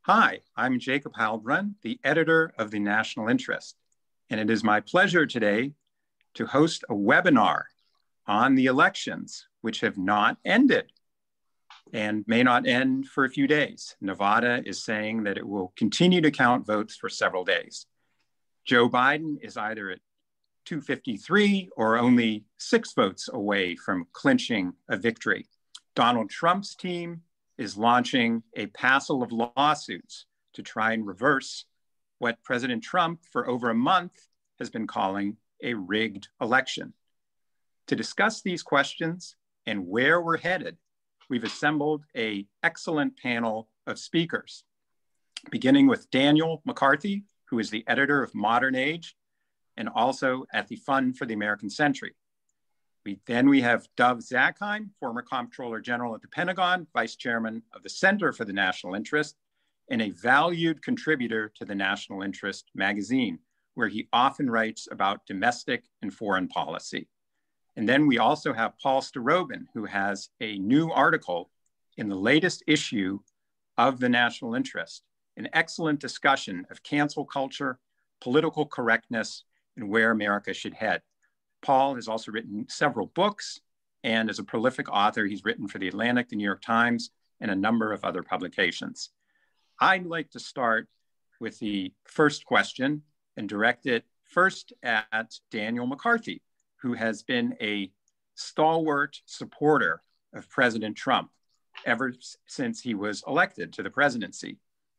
Hi, I'm Jacob Heilbrunn, the editor of The National Interest, and it is my pleasure today to host a webinar on the elections, which have not ended and may not end for a few days. Nevada is saying that it will continue to count votes for several days. Joe Biden is either at 253 or only 6 votes away from clinching a victory. Donald Trump's team is launching a passel of lawsuits to try and reverse what President Trump for over a month has been calling a rigged election. To discuss these questions and where we're headed, we've assembled an excellent panel of speakers, beginning with Daniel McCarthy, who is the editor of Modern Age and also at the Fund for the American Century. We have Dov Zakheim, former Comptroller General at the Pentagon, Vice Chairman of the Center for the National Interest, and a valued contributor to the National Interest magazine, where he often writes about domestic and foreign policy. And then we also have Paul Starobin, who has a new article in the latest issue of the National Interest, an excellent discussion of cancel culture, political correctness, and where America should head. Paul has also written several books, and as a prolific author, he's written for The Atlantic, The New York Times, and a number of other publications. I'd like to start with the first question and direct it first at Daniel McCarthy, who has been a stalwart supporter of President Trump ever since he was elected to the presidency.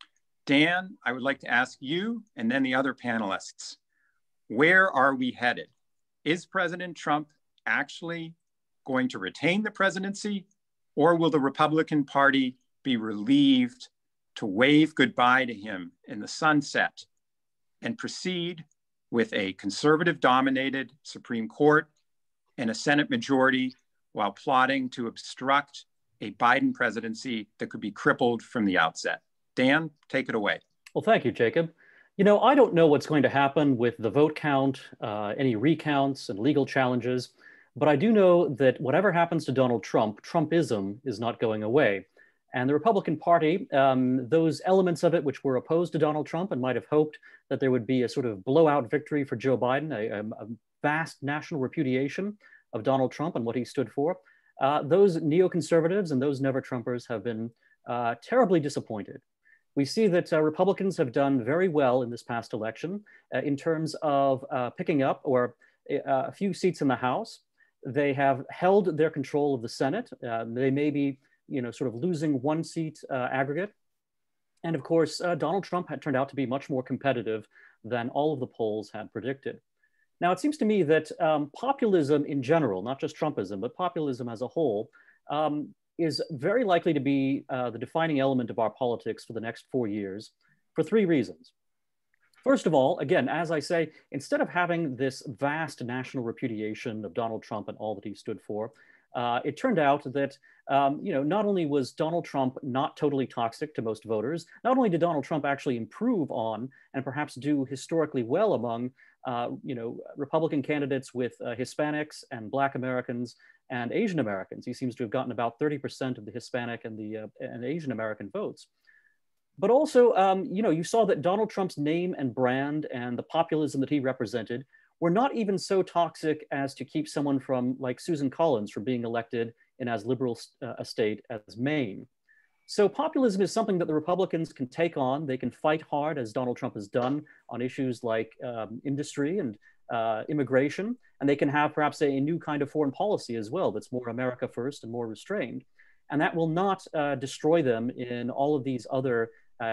Dan, I would like to ask you and then the other panelists, where are we headed? Is President Trump actually going to retain the presidency, or will the Republican Party be relieved to wave goodbye to him in the sunset and proceed with a conservative-dominated Supreme Court and a Senate majority while plotting to obstruct a Biden presidency that could be crippled from the outset? Dan, take it away. Well, thank you, Jacob. You know, I don't know what's going to happen with the vote count, any recounts and legal challenges, but I do know that whatever happens to Donald Trump, Trumpism is not going away. And the Republican Party, those elements of it which were opposed to Donald Trump and might have hoped that there would be a sort of blowout victory for Joe Biden, a vast national repudiation of Donald Trump and what he stood for, those neoconservatives and those never-Trumpers have been terribly disappointed. We see that Republicans have done very well in this past election in terms of picking up a few seats in the House. They have held their control of the Senate. They may be, sort of losing 1 seat aggregate. And of course, Donald Trump had turned out to be much more competitive than all of the polls had predicted. Now, it seems to me that populism in general, not just Trumpism, but populism as a whole, is very likely to be the defining element of our politics for the next 4 years for 3 reasons. First of all, again, as I say, instead of having this vast national repudiation of Donald Trump and all that he stood for, it turned out that, not only was Donald Trump not totally toxic to most voters, not only did Donald Trump actually improve on and perhaps do historically well among, Republican candidates with Hispanics and Black Americans and Asian Americans. He seems to have gotten about 30% of the Hispanic and the Asian American votes. But also, you saw that Donald Trump's name and brand and the populism that he represented were not even so toxic as to keep someone from, like Susan Collins, from being elected in as liberal a state as Maine. So populism is something that the Republicans can take on. They can fight hard, as Donald Trump has done, on issues like industry and immigration, and they can have perhaps a new kind of foreign policy as well that's more America first and more restrained. And that will not destroy them in all of these other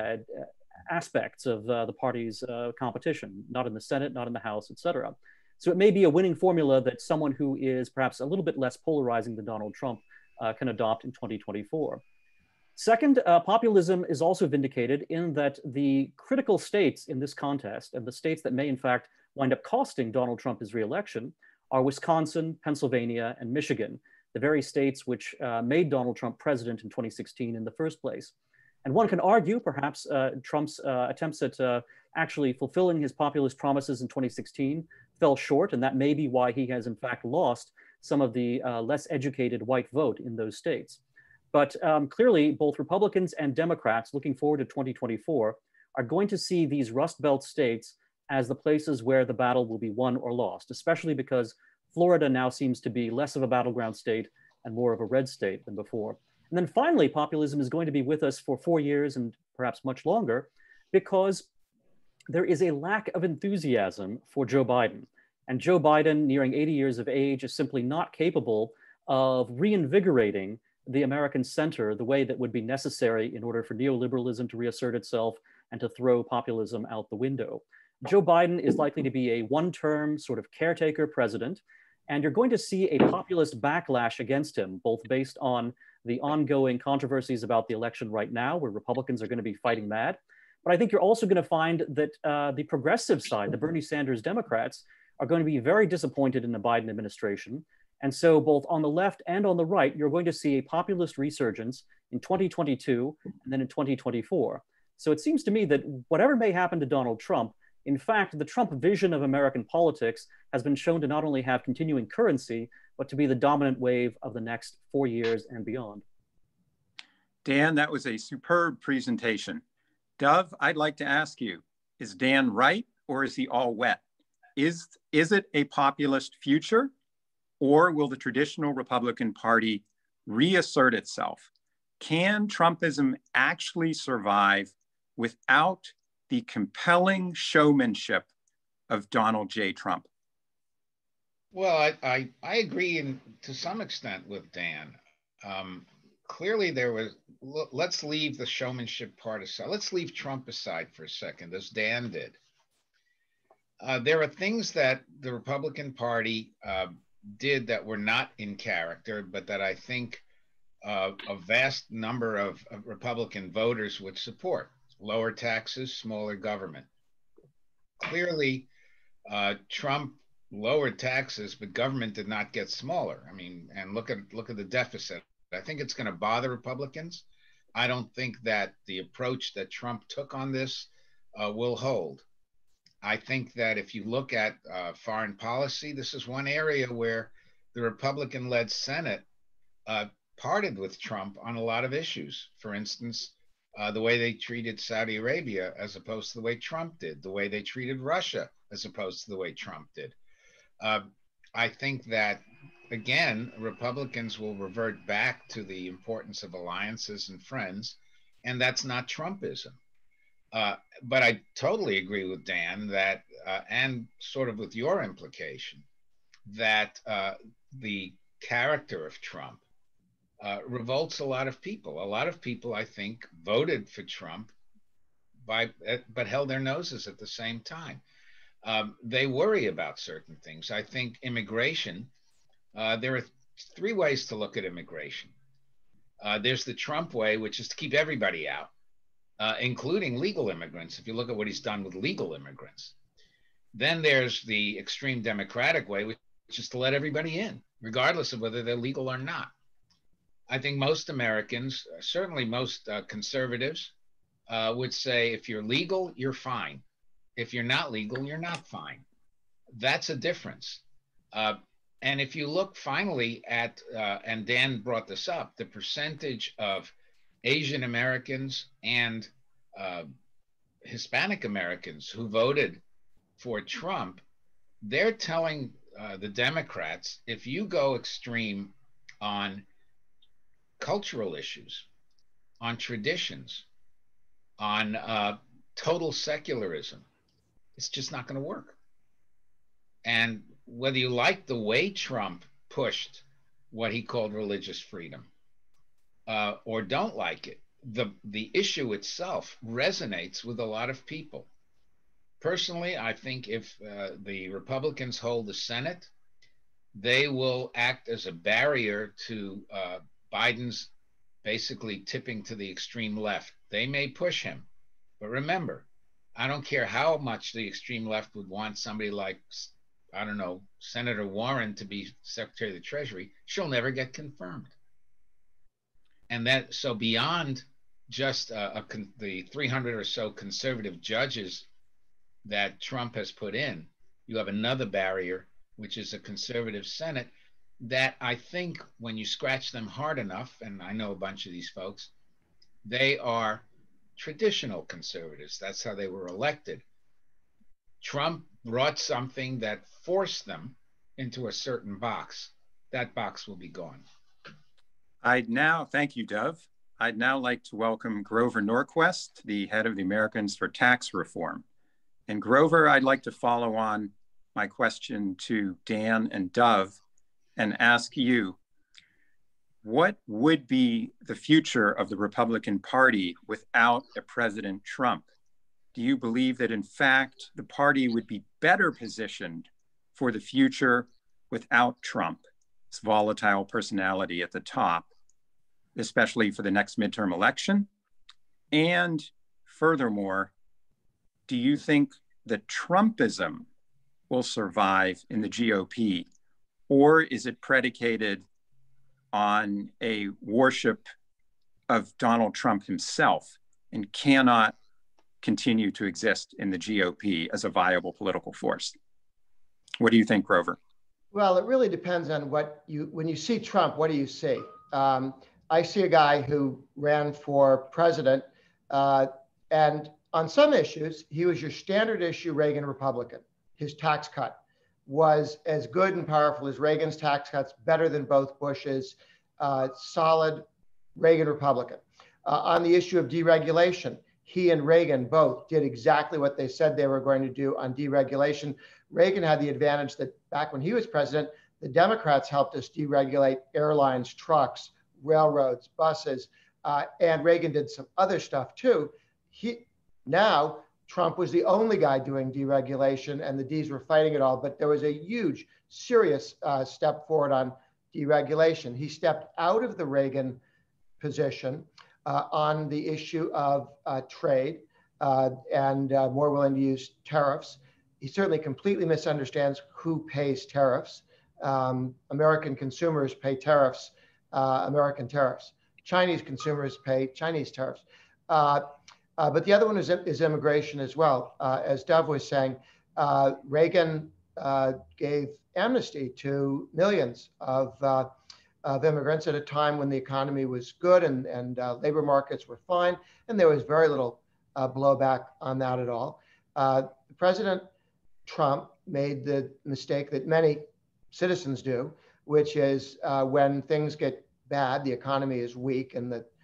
aspects of the party's competition, not in the Senate, not in the House, et cetera. So it may be a winning formula that someone who is perhaps a little bit less polarizing than Donald Trump can adopt in 2024. Second, populism is also vindicated in that the critical states in this contest, and the states that may in fact wind up costing Donald Trump his reelection, are Wisconsin, Pennsylvania, and Michigan, the very states which made Donald Trump president in 2016 in the first place. And one can argue perhaps Trump's attempts at actually fulfilling his populist promises in 2016 fell short, and that may be why he has in fact lost some of the less educated white vote in those states. But clearly, both Republicans and Democrats looking forward to 2024 are going to see these Rust Belt states as the places where the battle will be won or lost, especially because Florida now seems to be less of a battleground state and more of a red state than before. And then finally, populism is going to be with us for 4 years and perhaps much longer because there is a lack of enthusiasm for Joe Biden. And Joe Biden, nearing 80 years of age, is simply not capable of reinvigorating the American center the way that would be necessary in order for neoliberalism to reassert itself and to throw populism out the window. Joe Biden is likely to be a one-term sort of caretaker president, and you're going to see a populist backlash against him, both based on the ongoing controversies about the election right now, where Republicans are going to be fighting mad. But I think you're also going to find that the progressive side, the Bernie Sanders Democrats, are going to be very disappointed in the Biden administration. And so both on the left and on the right, you're going to see a populist resurgence in 2022 and then in 2024. So it seems to me that whatever may happen to Donald Trump, in fact, the Trump vision of American politics has been shown to not only have continuing currency, but to be the dominant wave of the next 4 years and beyond. Dan, that was a superb presentation. Dov, I'd like to ask you, is Dan right or is he all wet? Is it a populist future, or will the traditional Republican Party reassert itself? Can Trumpism actually survive without the compelling showmanship of Donald J. Trump? Well, I agree to some extent with Dan. Clearly there was, let's leave the showmanship part aside. Let's leave Trump aside for a second, as Dan did. There are things that the Republican Party did that were not in character, but that I think a vast number of Republican voters would support. Lower taxes, smaller government. Clearly, Trump lowered taxes, but government did not get smaller. I mean, and look at the deficit. I think it's going to bother Republicans. I don't think that the approach that Trump took on this will hold. I think that if you look at foreign policy, this is one area where the Republican-led Senate parted with Trump on a lot of issues. For instance, the way they treated Saudi Arabia as opposed to the way Trump did, the way they treated Russia as opposed to the way Trump did. I think that, again, Republicans will revert back to the importance of alliances and friends, and that's not Trumpism. But I totally agree with Dan that, and sort of with your implication, that the character of Trump revolts a lot of people. A lot of people, I think, voted for Trump, but held their noses at the same time. They worry about certain things. I think immigration, there are three ways to look at immigration. There's the Trump way, which is to keep everybody out, including legal immigrants, if you look at what he's done with legal immigrants. Then there's the extreme Democratic way, which is to let everybody in, regardless of whether they're legal or not. I think most Americans, certainly most conservatives, would say if you're legal, you're fine. If you're not legal, you're not fine. That's a difference. And if you look finally at, and Dan brought this up, the percentage of Asian Americans and Hispanic Americans who voted for Trump, they're telling the Democrats, if you go extreme on cultural issues, on traditions, on total secularism, it's just not going to work. And whether you like the way Trump pushed what he called religious freedom or don't like it, the issue itself resonates with a lot of people. Personally, I think if the Republicans hold the Senate, they will act as a barrier to Biden's basically tipping to the extreme left. They may push him, but remember, I don't care how much the extreme left would want somebody like, I don't know, Senator Warren to be Secretary of the Treasury. She'll never get confirmed. And that, so beyond just the 300 or so conservative judges that Trump has put in, you have another barrier, which is a conservative Senate, that I think when you scratch them hard enough, and I know a bunch of these folks, they are traditional conservatives. That's how they were elected. Trump brought something that forced them into a certain box. That box will be gone. Thank you, Dov. I'd now like to welcome Grover Norquist, the head of the Americans for Tax Reform. And Grover, I'd like to follow on my question to Dan and Dov and ask you, what would be the future of the Republican Party without a President Trump? Do you believe that, in fact, the party would be better positioned for the future without Trump's volatile personality at the top, especially for the next midterm election? And furthermore, do you think that Trumpism will survive in the GOP, or is it predicated on a worship of Donald Trump himself and cannot continue to exist in the GOP as a viable political force? What do you think, Grover? Well, it really depends on when you see Trump, what do you see? I see a guy who ran for president, and on some issues, he was your standard issue Reagan Republican. His tax cut was as good and powerful as Reagan's tax cuts, better than both Bush's, solid Reagan Republican. On the issue of deregulation, he and Reagan both did exactly what they said they were going to do on deregulation. Reagan had the advantage that back when he was president, the Democrats helped us deregulate airlines, trucks, railroads, buses, and Reagan did some other stuff too. Now, Trump was the only guy doing deregulation, and the Ds were fighting it all, but there was a huge, serious step forward on deregulation. He stepped out of the Reagan position on the issue of trade and more willing to use tariffs. He certainly completely misunderstands who pays tariffs. American consumers pay tariffs, American tariffs. Chinese consumers pay Chinese tariffs. But the other one is immigration as well. As Dov was saying, Reagan gave amnesty to millions of immigrants at a time when the economy was good and labor markets were fine, and there was very little blowback on that at all. President Trump made the mistake that many citizens do, which is when things get bad, the economy is weak, and the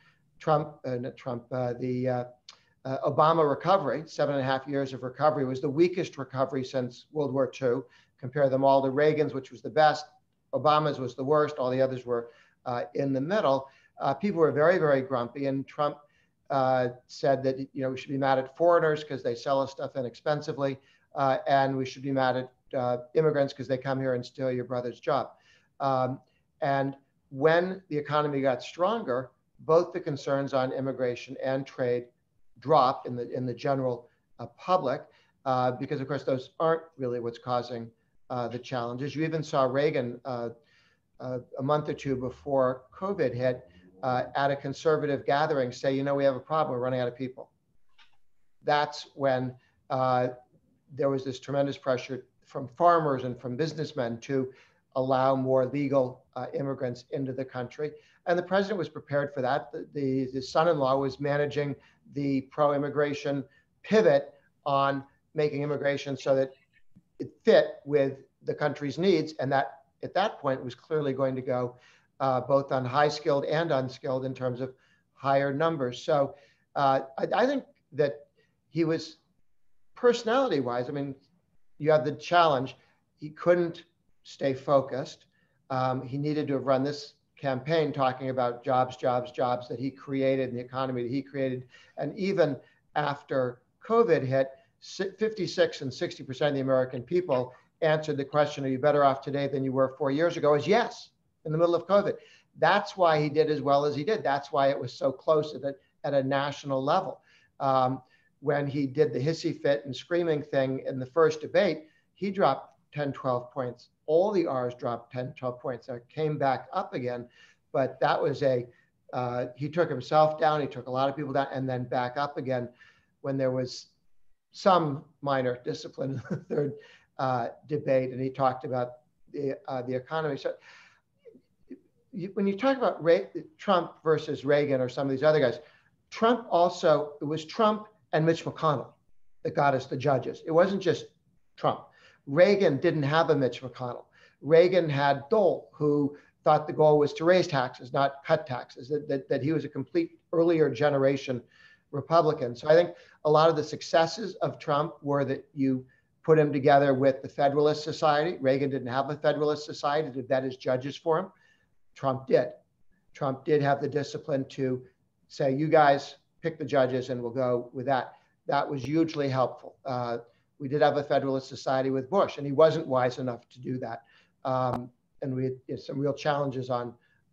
Obama recovery, 7.5 years of recovery, was the weakest recovery since World War II. Compare them all to Reagan's, which was the best. Obama's was the worst. All the others were in the middle. People were very, very grumpy, and Trump said that we should be mad at foreigners because they sell us stuff inexpensively, and we should be mad at immigrants because they come here and steal your brother's job. And when the economy got stronger, both the concerns on immigration and trade dropped in the general public because, of course, those aren't really what's causing the challenges. You even saw Reagan a month or two before COVID hit at a conservative gathering say, we have a problem, we're running out of people. That's when there was this tremendous pressure from farmers and from businessmen to allow more legal immigrants into the country. And the president was prepared for that. The son-in-law was managing the pro-immigration pivot on making immigration so that it fit with the country's needs. And that at that point was clearly going to go both on high skilled and unskilled in terms of higher numbers. So I think that he was personality wise, you have the challenge. He couldn't stay focused. He needed to have run this campaign talking about jobs that he created and the economy that he created. And even after COVID hit, 56 and 60% of the American people answered the question, are you better off today than you were 4 years ago, as yes, in the middle of COVID. That's why he did as well as he did. That's why it was so close at a national level. When he did the hissy fit and screaming thing in the first debate, he dropped 10, 12 points. All the R's dropped 10, 12 points. It came back up again, but that was he took himself down, he took a lot of people down, and then back up again when there was some minor discipline in the third debate, and he talked about the economy. So when you talk about Trump versus Reagan or some of these other guys, it was Trump and Mitch McConnell that got us the judges. It wasn't just Trump. Reagan didn't have a Mitch McConnell. Reagan had Dole, who thought the goal was to raise taxes, not cut taxes, that he was a complete earlier generation Republican. So I think a lot of the successes of Trump were that you put him together with the Federalist Society. Reagan didn't have a Federalist Society to vet his judges for him. Trump did. Trump did have the discipline to say, you guys pick the judges and we'll go with that. That was hugely helpful. We did have a Federalist Society with Bush, and he wasn't wise enough to do that. And we had some real challenges on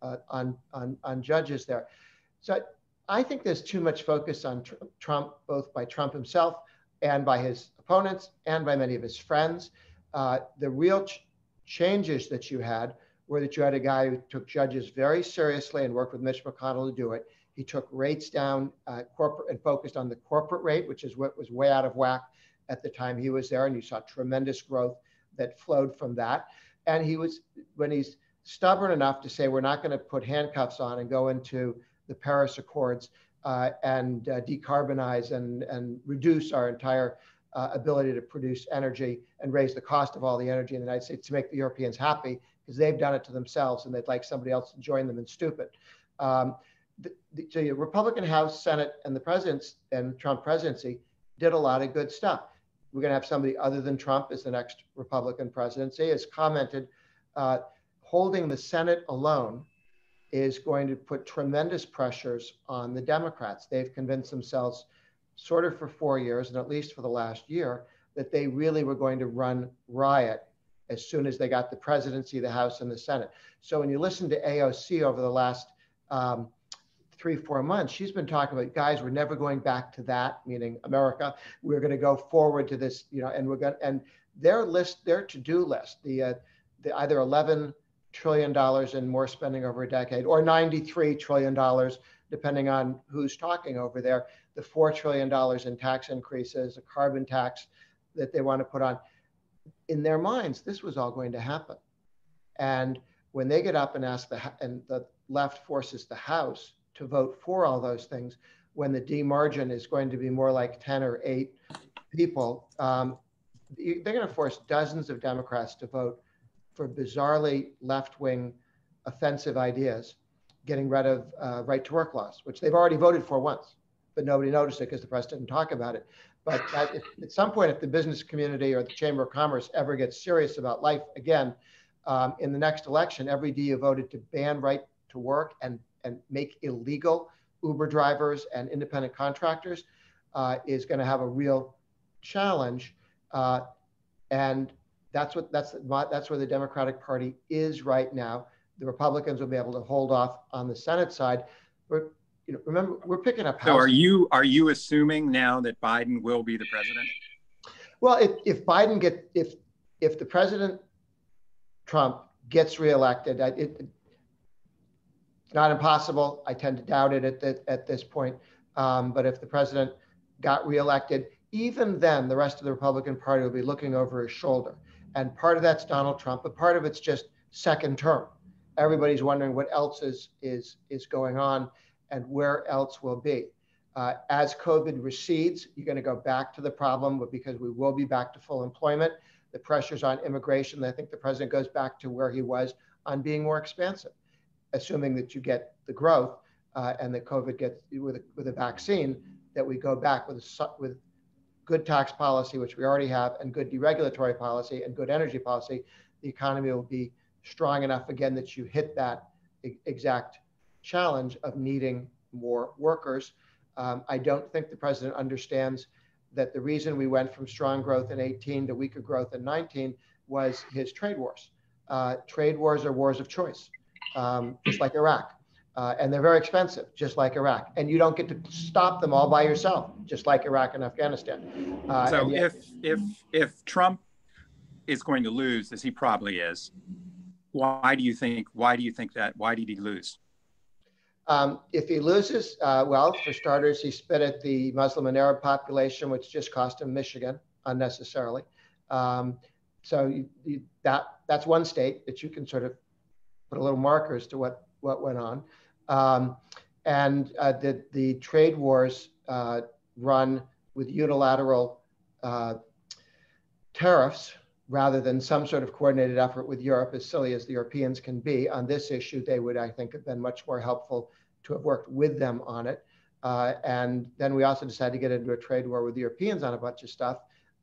judges there. So I think there's too much focus on Trump, both by Trump himself and by his opponents and by many of his friends. The real changes that you had were that you had a guy who took judges very seriously and worked with Mitch McConnell to do it. He took rates down corporate and focused on the corporate rate, which is what was way out of whack at the time he was there. And you saw tremendous growth that flowed from that. And when he's stubborn enough to say, we're not going to put handcuffs on and go into the Paris Accords and decarbonize and reduce our entire ability to produce energy and raise the cost of all the energy in the United States to make the Europeans happy, because they've done it to themselves and they'd like somebody else to join them in stupid. So the Republican House, Senate, and the presidents and Trump presidency did a lot of good stuff. We're going to have somebody other than Trump as the next Republican presidency. Has commented, holding the Senate alone is going to put tremendous pressures on the Democrats. They've convinced themselves, sort of for 4 years, and at least for the last year, that they really were going to run riot as soon as they got the presidency, the House, and the Senate. So when you listen to AOC over the last 3-4 months, she's been talking about, guys, we're never going back to that, meaning America. We're going to go forward to this, and their to-do list, the either $11 trillion in more spending over a decade, or $93 trillion, depending on who's talking over there, the $4 trillion in tax increases, a carbon tax that they want to put on. In their minds, this was all going to happen. And when they get up and ask and the left forces the House to vote for all those things, when the D margin is going to be more like 10 or 8 people, they're going to force dozens of Democrats to vote for bizarrely left-wing offensive ideas, getting rid of right-to-work laws, which they've already voted for once, but nobody noticed it because the press didn't talk about it. But at some point, if the business community or the Chamber of Commerce ever gets serious about life again, in the next election, every day you voted to ban right to work and make illegal Uber drivers and independent contractors is going to have a real challenge. And that's where the Democratic Party is right now. The Republicans will be able to hold off on the Senate side. But remember, we're picking up. So are you assuming now that Biden will be the president? Well, if the president Trump gets reelected, it's not impossible. I tend to doubt it at this point. But if the president got reelected, even then, the rest of the Republican Party will be looking over his shoulder. And part of that's Donald Trump, but part of it's just second term. Everybody's wondering what else is going on and where else will be. As COVID recedes, you're going to go back to the problem, but because we will be back to full employment, the pressures on immigration, I think the president goes back to where he was on being more expansive, assuming that you get the growth and that COVID gets with a vaccine, that we go back with good tax policy, which we already have, and good deregulatory policy and good energy policy. The economy will be strong enough again that you hit that exact challenge of needing more workers. I don't think the president understands that the reason we went from strong growth in 18 to weaker growth in 19 was his trade wars. Trade wars are wars of choice, just like Iraq. And they're very expensive, just like Iraq. And you don't get to stop them all by yourself, just like Iraq and Afghanistan. So if Trump is going to lose, as he probably is, why do you think that? Why did he lose? If he loses, well, for starters, he spit at the Muslim and Arab population, which just cost him Michigan unnecessarily. So that's one state that you can sort of put a little markers to what what went on. The trade wars run with unilateral tariffs rather than some sort of coordinated effort with Europe, as silly as the Europeans can be on this issue. They would, I think, have been much more helpful to have worked with them on it. And then we also decided to get into a trade war with the Europeans on a bunch of stuff,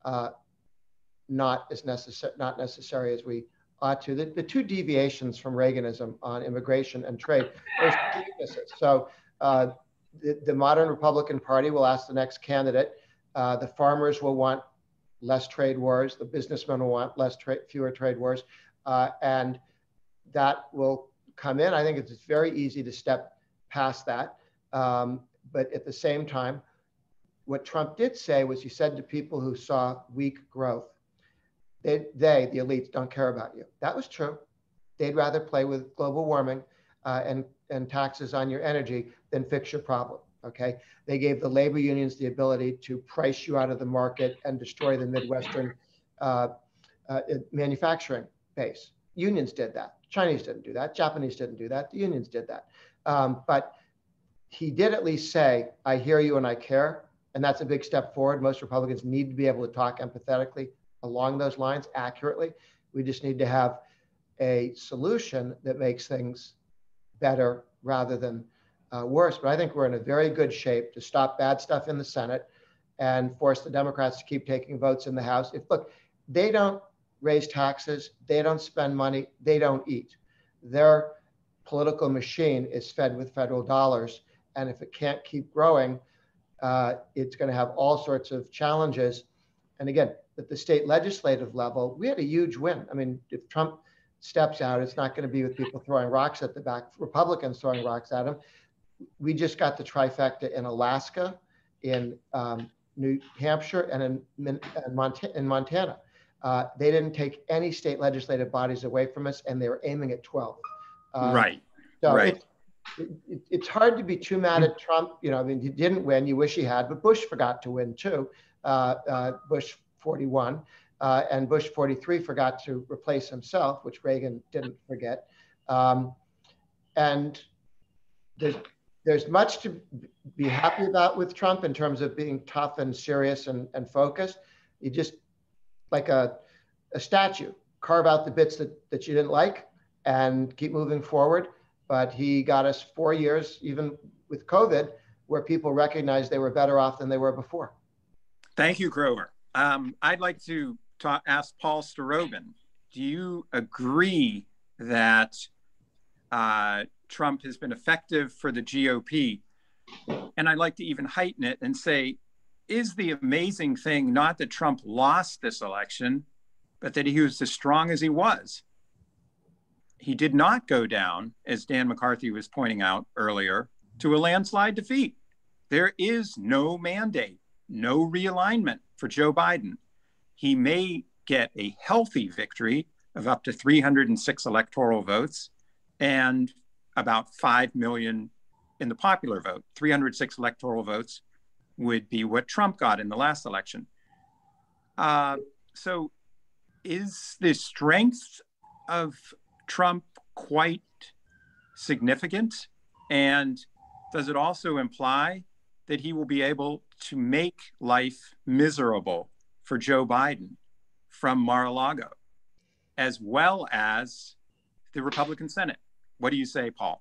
not necessary as we ought to. The two deviations from Reaganism on immigration and trade, there's weaknesses. So the modern Republican Party will ask the next candidate. The farmers will want less trade wars. The businessmen will want fewer trade wars. And that will come in. I think it's very easy to step past that. But at the same time, what Trump did say was he said to people who saw weak growth, the elites, don't care about you. That was true. They'd rather play with global warming and taxes on your energy than fix your problem, okay? They gave the labor unions the ability to price you out of the market and destroy the Midwestern manufacturing base. Unions did that. Chinese didn't do that. Japanese didn't do that. The unions did that. But he did at least say, I hear you and I care. And that's a big step forward. Most Republicans need to be able to talk empathetically along those lines accurately. We just need to have a solution that makes things better rather than worse. But I think we're in a very good shape to stop bad stuff in the Senate and force the Democrats to keep taking votes in the House. Look, they don't raise taxes, they don't spend money, they don't eat. Their political machine is fed with federal dollars. And if it can't keep growing, it's going to have all sorts of challenges. And again, at the state legislative level, we had a huge win. I mean, if Trump steps out, it's not going to be with people throwing rocks at the back, Republicans throwing rocks at him. We just got the trifecta in Alaska, in New Hampshire, and in Montana. They didn't take any state legislative bodies away from us, and they were aiming at 12. Right. So right. It's hard to be too mad at Trump. You know, I mean, he didn't win. You wish he had, but Bush forgot to win too. Bush 41 and Bush 43 forgot to replace himself, which Reagan didn't forget. And there's much to be happy about with Trump in terms of being tough and serious and focused. You just, like a statue, carve out the bits that you didn't like and keep moving forward. But he got us 4 years, even with COVID, where people recognized they were better off than they were before. Thank you, Grover. I'd like to ask Paul Starobin, do you agree that Trump has been effective for the GOP? And I'd like to even heighten it and say, is the amazing thing not that Trump lost this election, but that he was as strong as he was? He did not go down, as Dan McCarthy was pointing out earlier, to a landslide defeat. There is no mandate, no realignment for Joe Biden. He may get a healthy victory of up to 306 electoral votes and about 5 million in the popular vote. 306 electoral votes would be what Trump got in the last election. So is the strength of Trump quite significant? And does it also imply that he will be able to make life miserable for Joe Biden from Mar-a-Lago, as well as the Republican Senate? What do you say, Paul?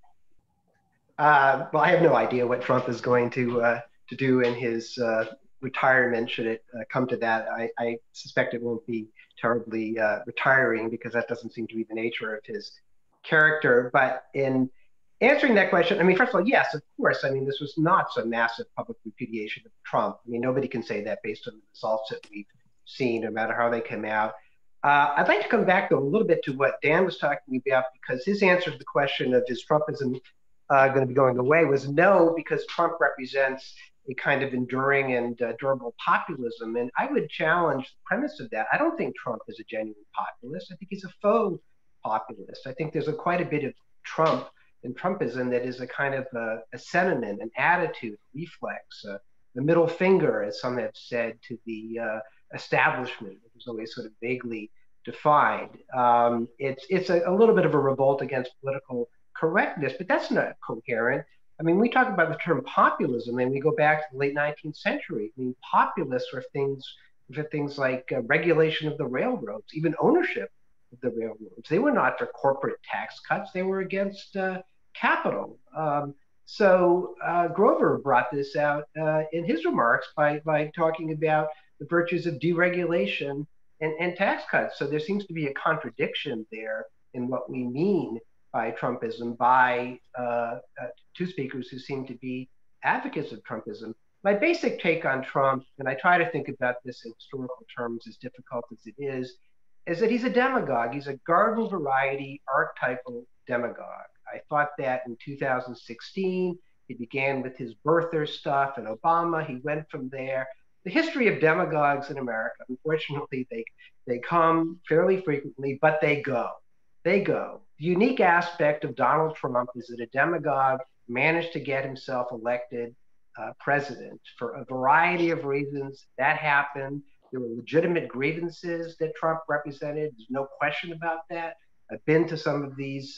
Well, I have no idea what Trump is going to do in his retirement, should it come to that. I suspect it won't be terribly retiring, because that doesn't seem to be the nature of his character. But in answering that question, I mean, first of all, yes, of course. I mean, this was not some massive public repudiation of Trump. I mean, nobody can say that based on the results that we've seen, no matter how they come out. I'd like to come back, though, a little bit to what Dan was talking about, because his answer to the question of is Trumpism going to be going away was no, because Trump represents a kind of enduring and durable populism. And I would challenge the premise of that. I don't think Trump is a genuine populist. I think he's a faux populist. I think there's quite a bit of Trump and Trumpism that is a kind of a sentiment, an attitude, a reflex, the middle finger, as some have said, to the establishment. It was always sort of vaguely defined. It's a little bit of a revolt against political correctness, but that's not coherent. I mean, we talk about the term populism, and we go back to the late 19th century. I mean, populists were things like regulation of the railroads, even ownership of the railroads. They were not for corporate tax cuts; they were against capital. So Grover brought this out in his remarks by talking about the virtues of deregulation and tax cuts. So there seems to be a contradiction there in what we mean by Trumpism by two speakers who seem to be advocates of Trumpism. My basic take on Trump, and I try to think about this in historical terms as difficult as it is that he's a demagogue. He's a garden variety archetypal demagogue. I thought that in 2016. He began with his birther stuff and Obama. He went from there. The history of demagogues in America, unfortunately, they come fairly frequently, but they go. They go. The unique aspect of Donald Trump is that a demagogue managed to get himself elected president for a variety of reasons. That happened. There were legitimate grievances that Trump represented. There's no question about that. I've been to some of these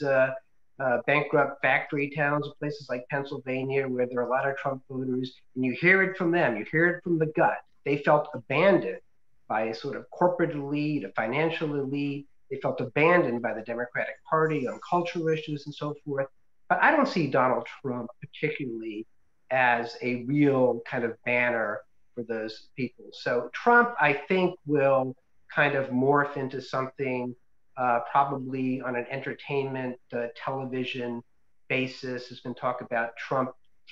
bankrupt factory towns, places like Pennsylvania, where there are a lot of Trump voters, and you hear it from them. You hear it from the gut. They felt abandoned by a sort of corporate elite, a financial elite. They felt abandoned by the Democratic Party on cultural issues and so forth. But I don't see Donald Trump particularly as a real kind of banner for those people. So Trump, I think, will kind of morph into something probably on an entertainment television basis. There's been talk about Trump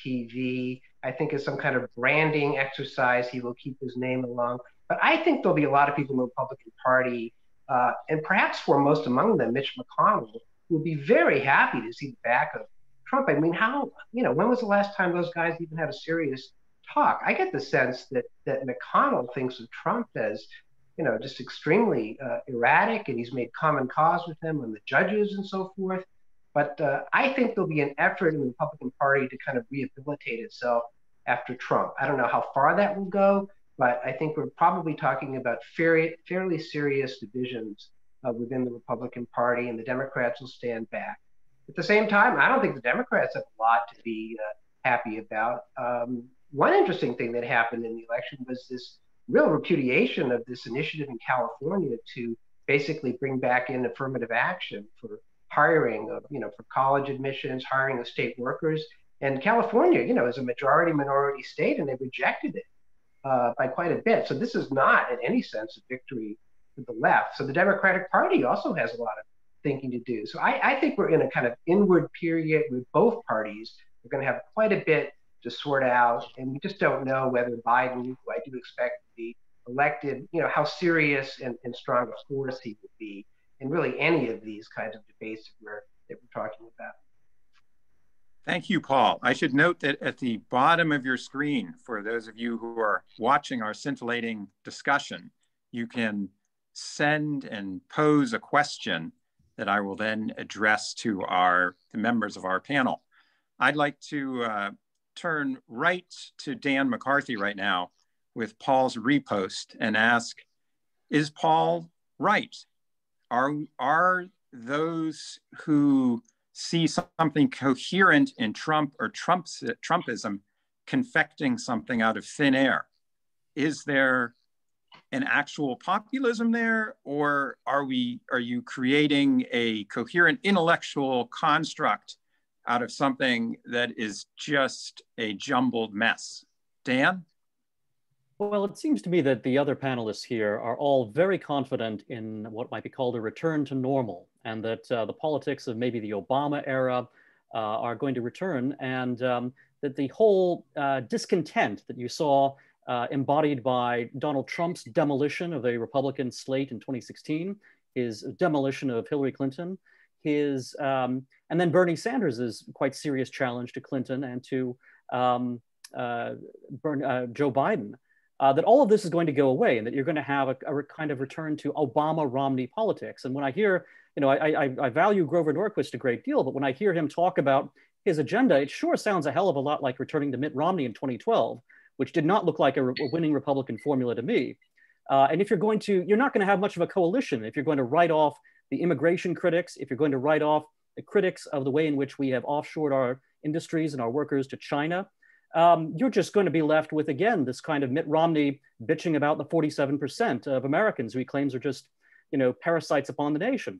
TV. I think as some kind of branding exercise, he will keep his name along. But I think there'll be a lot of people in the Republican Party, and perhaps foremost among them, Mitch McConnell, who will be very happy to see the back of Trump. I mean, when was the last time those guys even had a serious talk? I get the sense that McConnell thinks of Trump as, just extremely erratic, and he's made common cause with them on the judges and so forth. But I think there'll be an effort in the Republican Party to kind of rehabilitate itself after Trump. I don't know how far that will go, but I think we're probably talking about fairly serious divisions within the Republican Party, and the Democrats will stand back. At the same time, I don't think the Democrats have a lot to be happy about. One interesting thing that happened in the election was this real repudiation of this initiative in California to basically bring back in affirmative action for hiring of, for college admissions, hiring of state workers. And California, is a majority minority state, and they rejected it by quite a bit. So this is not in any sense a victory for the left. So the Democratic Party also has a lot of thinking to do. So I think we're in a kind of inward period with both parties. We're going to have quite a bit to sort out, and we just don't know whether Biden, who I do expect to be elected, how serious and strong a force he will be in really any of these kinds of debates that we're talking about. Thank you, Paul. I should note that at the bottom of your screen, for those of you who are watching our scintillating discussion, you can send and pose a question that I will then address to the members of our panel. I'd like to turn right to Dan McCarthy right now with Paul's repost and ask, is Paul right? Are those who see something coherent in Trump or Trumpism confecting something out of thin air? Is there an actual populism there, or are you creating a coherent intellectual construct out of something that is just a jumbled mess? Dan? Well, it seems to me that the other panelists here are all very confident in what might be called a return to normal, and that the politics of maybe the Obama era are going to return, and that the whole discontent that you saw embodied by Donald Trump's demolition of a Republican slate in 2016, his demolition of Hillary Clinton, and then Bernie Sanders' quite serious challenge to Clinton and to Joe Biden, that all of this is going to go away, and that you're going to have a kind of return to Obama-Romney politics. And when I hear, I value Grover Norquist a great deal, but when I hear him talk about his agenda, it sure sounds a hell of a lot like returning to Mitt Romney in 2012, which did not look like a winning Republican formula to me. And if you're not going to have much of a coalition if you're going to write off the immigration critics, if you're going to write off critics of the way in which we have offshored our industries and our workers to China, you're just going to be left with, again, this kind of Mitt Romney bitching about the 47% of Americans who he claims are just, parasites upon the nation.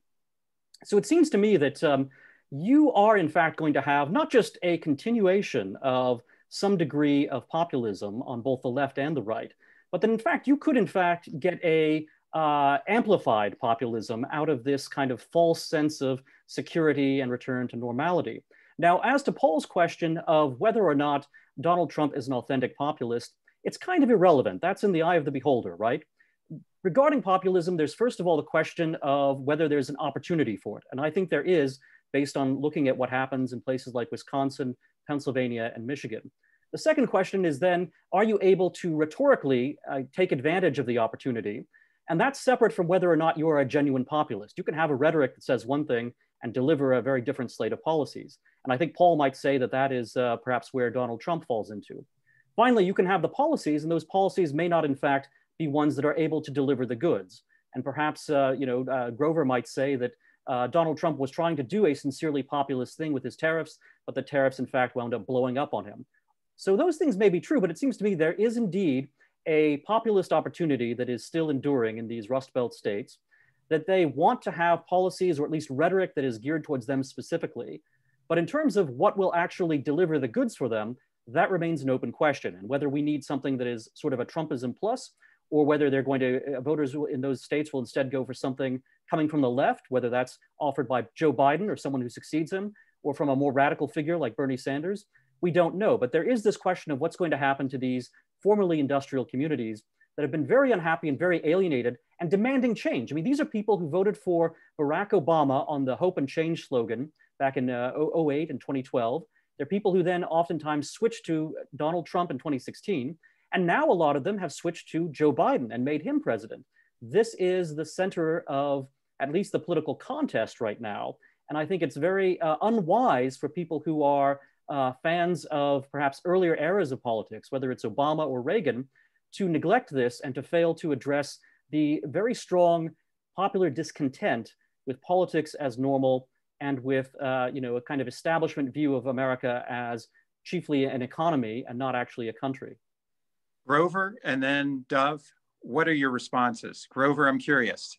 So it seems to me that you are, in fact, going to have not just a continuation of some degree of populism on both the left and the right, but that, in fact, you could, in fact, get a amplified populism out of this kind of false sense of security and return to normality. Now, as to Paul's question of whether or not Donald Trump is an authentic populist, it's kind of irrelevant. That's in the eye of the beholder, right? Regarding populism, there's first of all the question of whether there's an opportunity for it. And I think there is, based on looking at what happens in places like Wisconsin, Pennsylvania, and Michigan. The second question is then, are you able to rhetorically take advantage of the opportunity? And that's separate from whether or not you are a genuine populist. You can have a rhetoric that says one thing and deliver a very different slate of policies. And I think Paul might say that that is perhaps where Donald Trump falls into. Finally, you can have the policies, and those policies may not, in fact, be ones that are able to deliver the goods. And perhaps, Grover might say that Donald Trump was trying to do a sincerely populist thing with his tariffs, but the tariffs, in fact, wound up blowing up on him. So those things may be true, but it seems to me there is indeed a populist opportunity that is still enduring in these Rust Belt states, that they want to have policies or at least rhetoric that is geared towards them specifically. But in terms of what will actually deliver the goods for them, that remains an open question. And whether we need something that is sort of a Trumpism plus, or whether they're going to, voters in those states will instead go for something coming from the left, whether that's offered by Joe Biden or someone who succeeds him, or from a more radical figure like Bernie Sanders, we don't know. But there is this question of what's going to happen to these formerly industrial communities that have been very unhappy and very alienated and demanding change. I mean, these are people who voted for Barack Obama on the Hope and Change slogan back in 2008 and 2012. They're people who then oftentimes switched to Donald Trump in 2016. And now a lot of them have switched to Joe Biden and made him president. This is the center of at least the political contest right now. And I think it's very unwise for people who are fans of perhaps earlier eras of politics, whether it's Obama or Reagan, to neglect this and to fail to address the very strong popular discontent with politics as normal and with a kind of establishment view of America as chiefly an economy and not actually a country. Grover, and then Dov, what are your responses? Grover, I'm curious.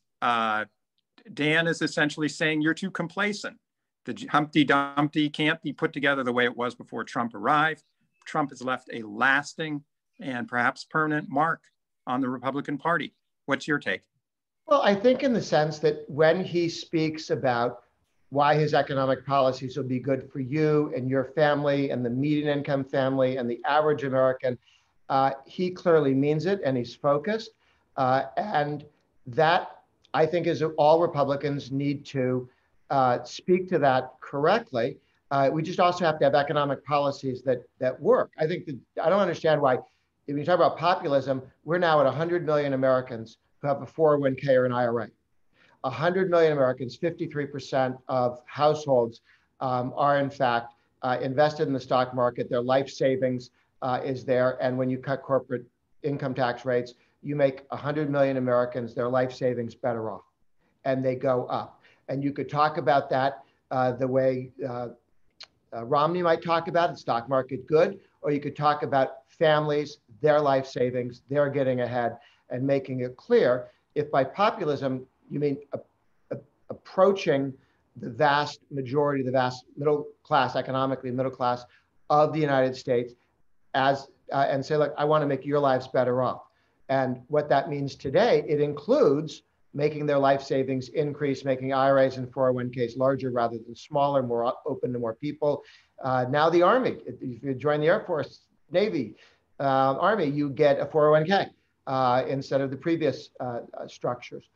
Dan is essentially saying you're too complacent. The Humpty Dumpty can't be put together the way it was before Trump arrived. Trump has left a lasting and perhaps permanent mark on the Republican Party. What's your take? Well, I think in the sense that when he speaks about why his economic policies will be good for you and your family and the median income family and the average American, he clearly means it and he's focused. And that, I think, is all Republicans need to speak to that correctly. We just also have to have economic policies that work. I think that I don't understand why, if you talk about populism, we're now at 100 million Americans who have a 401k or an IRA. 100 million Americans, 53% of households are in fact invested in the stock market. Their life savings is there. And when you cut corporate income tax rates, you make 100 million Americans, their life savings better off, and they go up. And you could talk about that the way Romney might talk about it, stock market good, or you could talk about families, their life savings, they're getting ahead, and making it clear. If by populism, you mean approaching the vast majority, the vast middle class, economically middle class of the United States, as and say, look, I want to make your lives better off. And what that means today, it includes making their life savings increase, making IRAs and 401ks larger rather than smaller, more open to more people. Now the Army, if you join the Air Force, Navy, Army, you get a 401k instead of the previous structures.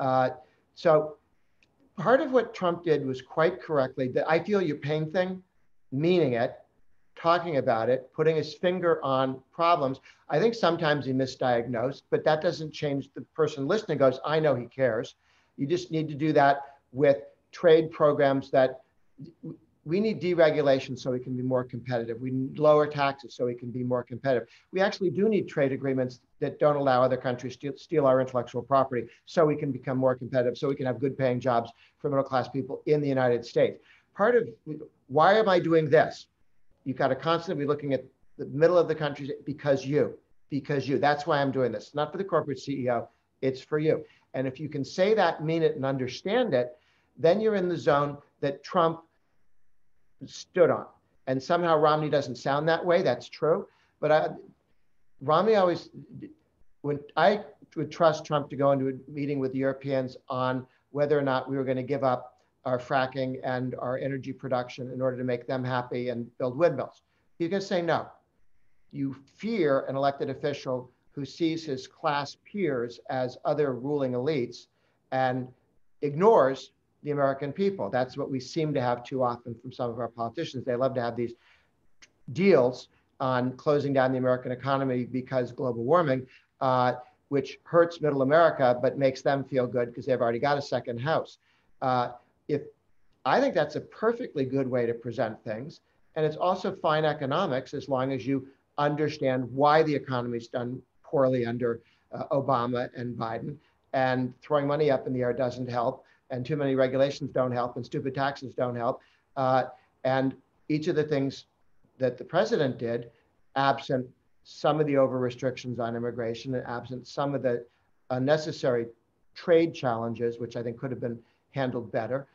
So part of what Trump did was quite correctly, that I feel your pain thing, meaning it, talking about it, putting his finger on problems. I think sometimes he misdiagnosed, but that doesn't change the person listening goes, I know he cares. You just need to do that with trade programs that we need deregulation so we can be more competitive. We need lower taxes so we can be more competitive. We actually do need trade agreements that don't allow other countries to steal our intellectual property so we can become more competitive, so we can have good paying jobs for middle class people in the United States. part of why am I doing this? You've got to constantly be looking at the middle of the country because you. That's why I'm doing this. Not for the corporate CEO, it's for you. And if you can say that, mean it, and understand it, then you're in the zone that Trump stood on. And somehow Romney doesn't sound that way. That's true. But Romney always, when I would trust Trump to go into a meeting with the Europeans on whether or not we were going to give up our fracking and our energy production in order to make them happy and build windmills. He's going to say no. You fear an elected official who sees his class peers as other ruling elites and ignores the American people. That's what we seem to have too often from some of our politicians. They love to have these deals on closing down the American economy because global warming, which hurts middle America, but makes them feel good because they've already got a second house. I think that's a perfectly good way to present things. And it's also fine economics as long as you understand why the economy's done poorly under Obama and Biden. And throwing money up in the air doesn't help. And too many regulations don't help. And stupid taxes don't help. And each of the things that the president did, absent some of the over restrictions on immigration and absent some of the unnecessary trade challenges, which I think could have been handled better.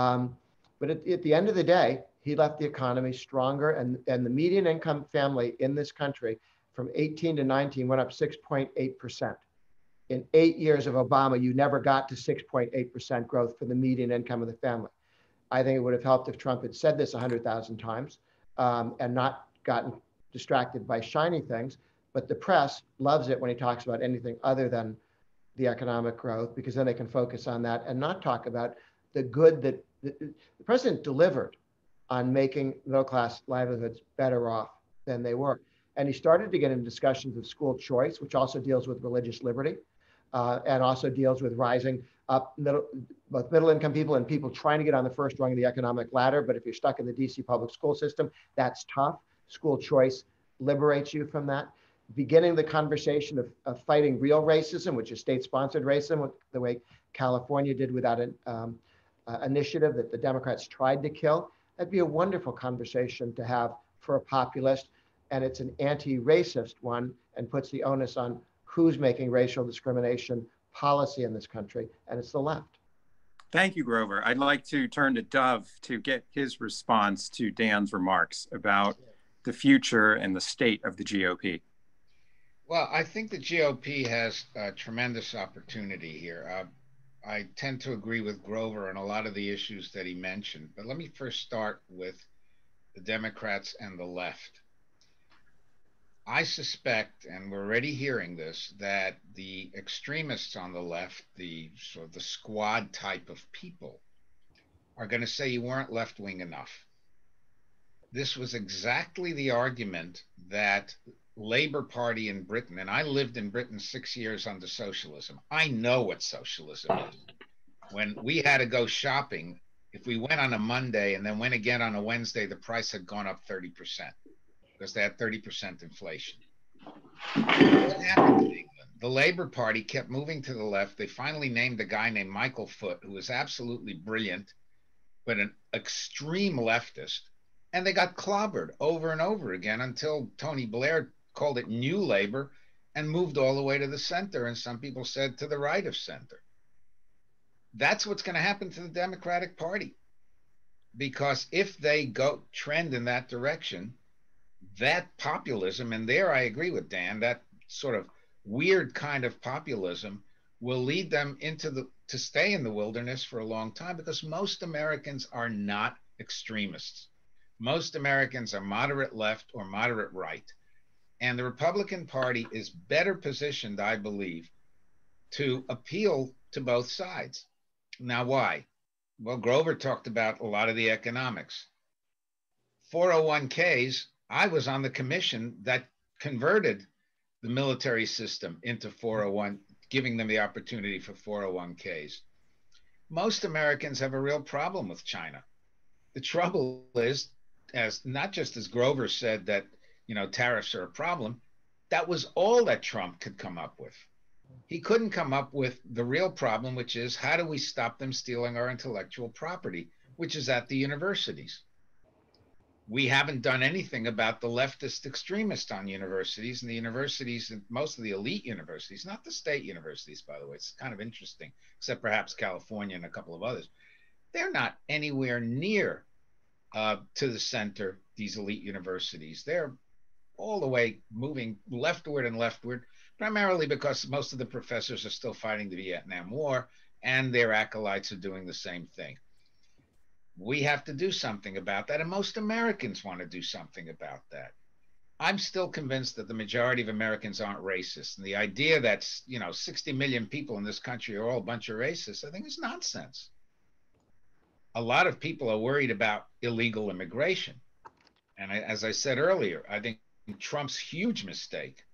But at the end of the day, he left the economy stronger, and the median income family in this country from 18 to 19 went up 6.8%. In 8 years of Obama, you never got to 6.8% growth for the median income of the family. I think it would have helped if Trump had said this 100,000 times and not gotten distracted by shiny things. But the press loves it when he talks about anything other than the economic growth, because then they can focus on that and not talk about the good that the president delivered on making middle-class livelihoods better off than they were. And he started to get into discussions of school choice, which also deals with religious liberty and also deals with rising up both middle-income people and people trying to get on the first rung of the economic ladder. But if you're stuck in the DC public school system, that's tough. School choice liberates you from that. Beginning the conversation of fighting real racism, which is state-sponsored racism, the way California did without an initiative that the Democrats tried to kill. That'd be a wonderful conversation to have for a populist. And it's an anti-racist one and puts the onus on who's making racial discrimination policy in this country. And it's the left. Thank you, Grover. I'd like to turn to Dov to get his response to Dan's remarks about the future and the state of the GOP. Well, I think the GOP has a tremendous opportunity here. I tend to agree with Grover on a lot of the issues that he mentioned, but let me first start with the Democrats and the left. I suspect, and we're already hearing this, that the extremists on the left, the sort of the squad type of people, are going to say you weren't left-wing enough. This was exactly the argument that Labour Party in Britain, and I lived in Britain 6 years under socialism. I know what socialism is. When we had to go shopping, if we went on a Monday and then went again on a Wednesday, the price had gone up 30% because they had 30% inflation. What happened in England? The Labour Party kept moving to the left. They finally named a guy named Michael Foot, who was absolutely brilliant, but an extreme leftist. And they got clobbered over and over again until Tony Blair called it New Labour and moved all the way to the center. And some people said to the right of center. That's what's going to happen to the Democratic Party. Because if they go trend in that direction, that populism, and there I agree with Dan, that sort of weird kind of populism will lead them to stay in the wilderness for a long time, because most Americans are not extremists. Most Americans are moderate left or moderate right. And the Republican Party is better positioned, I believe, to appeal to both sides. Now, why? Well, Grover talked about a lot of the economics. 401ks, I was on the commission that converted the military system into 401, giving them the opportunity for 401ks. Most Americans have a real problem with China. The trouble is, as not just as Grover said that, tariffs are a problem, that was all that Trump could come up with. He couldn't come up with the real problem, which is how do we stop them stealing our intellectual property, which is at the universities. We haven't done anything about the leftist extremists on universities, and the universities, and most of the elite universities, not the state universities, by the way, it's kind of interesting, except perhaps California and a couple of others. They're not anywhere near to the center, these elite universities. They're all the way moving leftward and leftward, primarily because most of the professors are still fighting the Vietnam War, and their acolytes are doing the same thing. We have to do something about that, and most Americans want to do something about that. I'm still convinced that the majority of Americans aren't racist, and the idea that 60 million people in this country are all a bunch of racists, I think is nonsense. A lot of people are worried about illegal immigration, and as I said earlier, I think Trump's huge mistake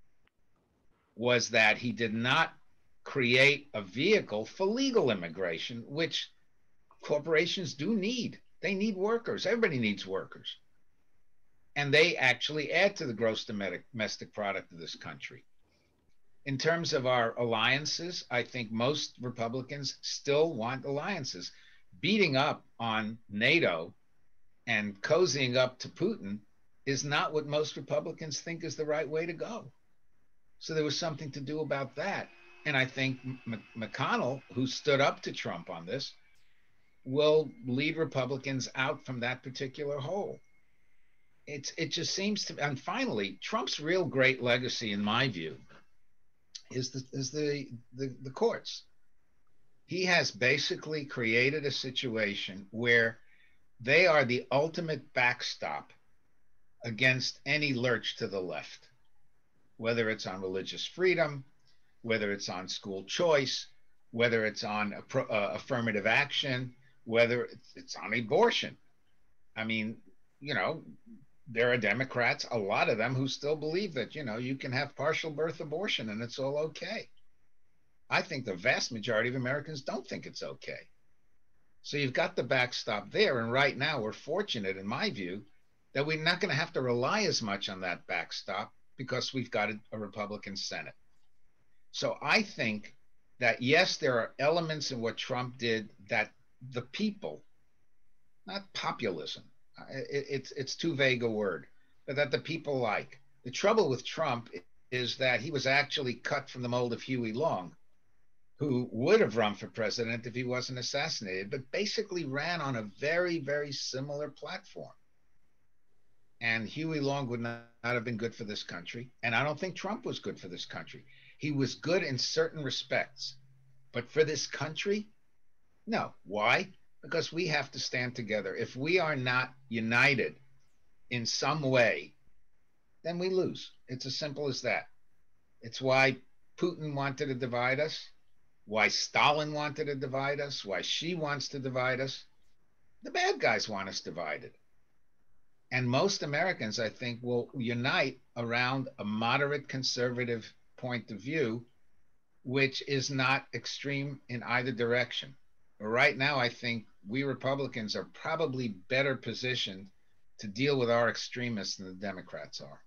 was that he did not create a vehicle for legal immigration, which corporations do need. They need workers. Everybody needs workers. And they actually add to the gross domestic product of this country. In terms of our alliances, I think most Republicans still want alliances. Beating up on NATO and cozying up to Putin is not what most Republicans think is the right way to go. So there was something to do about that. And I think McConnell, who stood up to Trump on this, will lead Republicans out from that particular hole. It just seems to, and finally, Trump's real great legacy, in my view, is the courts. He has basically created a situation where they are the ultimate backstop against any lurch to the left, whether it's on religious freedom, whether it's on school choice, whether it's on affirmative action, whether it's on abortion. I mean, there are Democrats, a lot of them, who still believe that, you can have partial birth abortion and it's all okay. I think the vast majority of Americans don't think it's okay. So you've got the backstop there. And right now we're fortunate, in my view, that we're not going to have to rely as much on that backstop because we've got a Republican Senate. So I think that, yes, there are elements in what Trump did that the people, not populism, it's too vague a word, but that the people like. The trouble with Trump is that he was actually cut from the mold of Huey Long, who would have run for president if he wasn't assassinated, but basically ran on a very, very similar platform. And Huey Long would not have been good for this country. And I don't think Trump was good for this country. He was good in certain respects, but for this country, no. Why? Because we have to stand together. If we are not united in some way, then we lose. It's as simple as that. It's why Putin wanted to divide us, why Stalin wanted to divide us, why Xi wants to divide us. The bad guys want us divided. And most Americans, I think, will unite around a moderate conservative point of view, which is not extreme in either direction. Right now, I think we Republicans are probably better positioned to deal with our extremists than the Democrats are.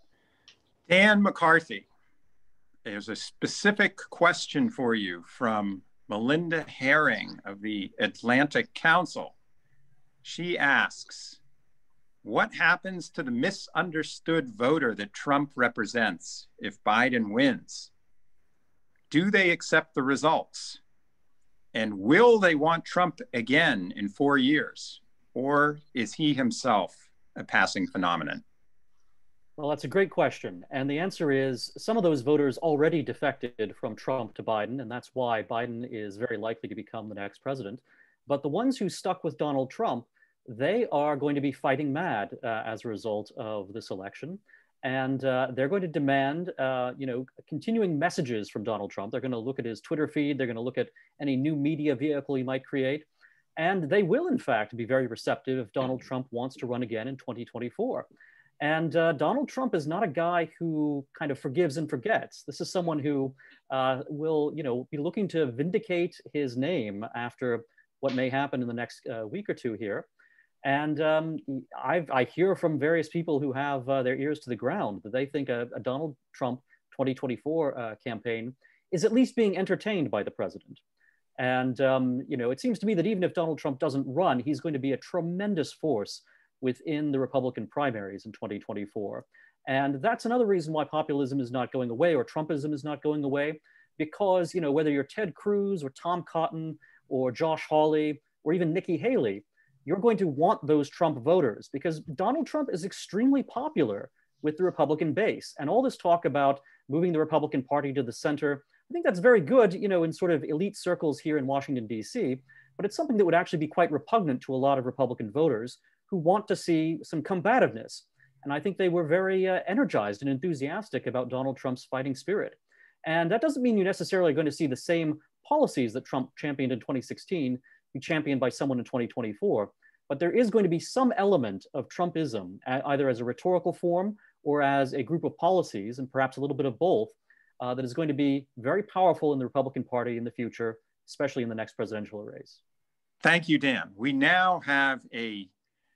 Dan McCarthy, there's a specific question for you from Melinda Herring of the Atlantic Council. She asks, what happens to the misunderstood voter that Trump represents if Biden wins? Do they accept the results? And will they want Trump again in 4 years? Or is he himself a passing phenomenon? Well, that's a great question. And the answer is some of those voters already defected from Trump to Biden, and that's why Biden is very likely to become the next president. But the ones who stuck with Donald Trump, they are going to be fighting mad as a result of this election. And they're going to demand, continuing messages from Donald Trump. They're going to look at his Twitter feed. They're going to look at any new media vehicle he might create. And they will, in fact, be very receptive if Donald Trump wants to run again in 2024. And Donald Trump is not a guy who kind of forgives and forgets. This is someone who will, be looking to vindicate his name after what may happen in the next week or two here. And I hear from various people who have their ears to the ground that they think a Donald Trump 2024 campaign is at least being entertained by the president. And it seems to me that even if Donald Trump doesn't run, he's going to be a tremendous force within the Republican primaries in 2024. And that's another reason why populism is not going away or Trumpism is not going away, because whether you're Ted Cruz or Tom Cotton or Josh Hawley or even Nikki Haley, you're going to want those Trump voters because Donald Trump is extremely popular with the Republican base. And all this talk about moving the Republican Party to the center, I think that's very good, in sort of elite circles here in Washington, D.C., but it's something that would actually be quite repugnant to a lot of Republican voters who want to see some combativeness. And I think they were very energized and enthusiastic about Donald Trump's fighting spirit. And that doesn't mean you're necessarily going to see the same policies that Trump championed in 2016 be championed by someone in 2024. But there is going to be some element of Trumpism, either as a rhetorical form or as a group of policies, and perhaps a little bit of both, that is going to be very powerful in the Republican Party in the future, especially in the next presidential race. Thank you, Dan. We now have a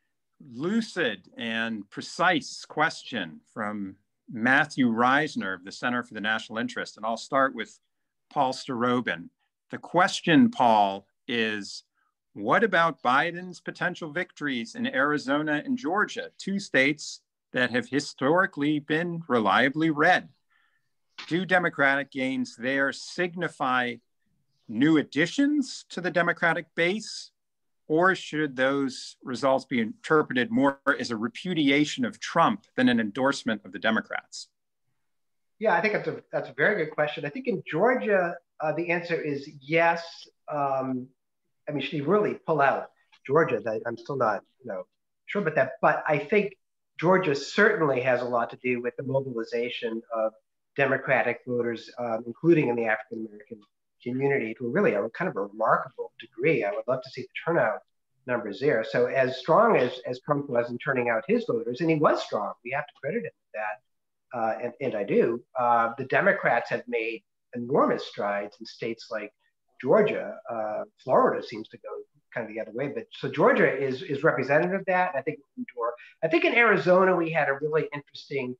lucid and precise question from Matthew Reisner of the Center for the National Interest. And I'll start with Paul Starobin. The question, Paul, is what about Biden's potential victories in Arizona and Georgia, two states that have historically been reliably red? Do Democratic gains there signify new additions to the Democratic base, or should those results be interpreted more as a repudiation of Trump than an endorsement of the Democrats? Yeah, I think that's a very good question. I think in Georgia, the answer is yes. Should he really pull out Georgia? I'm still not sure about that. But I think Georgia certainly has a lot to do with the mobilization of Democratic voters, including in the African American community, to really a kind of a remarkable degree. I would love to see the turnout numbers there. So as strong as Trump was in turning out his voters, and he was strong, we have to credit him for that, and I do, the Democrats have made enormous strides in states like Georgia. Florida seems to go kind of the other way, but so Georgia is representative of that. I think in Arizona we have a really interesting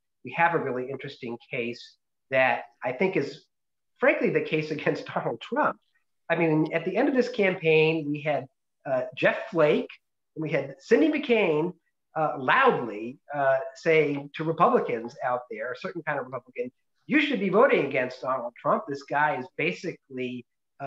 case that I think is frankly the case against Donald Trump. I mean, at the end of this campaign, we had Jeff Flake and we had Cindy McCain loudly saying to Republicans out there, a certain kind of Republican, you should be voting against Donald Trump. This guy is basically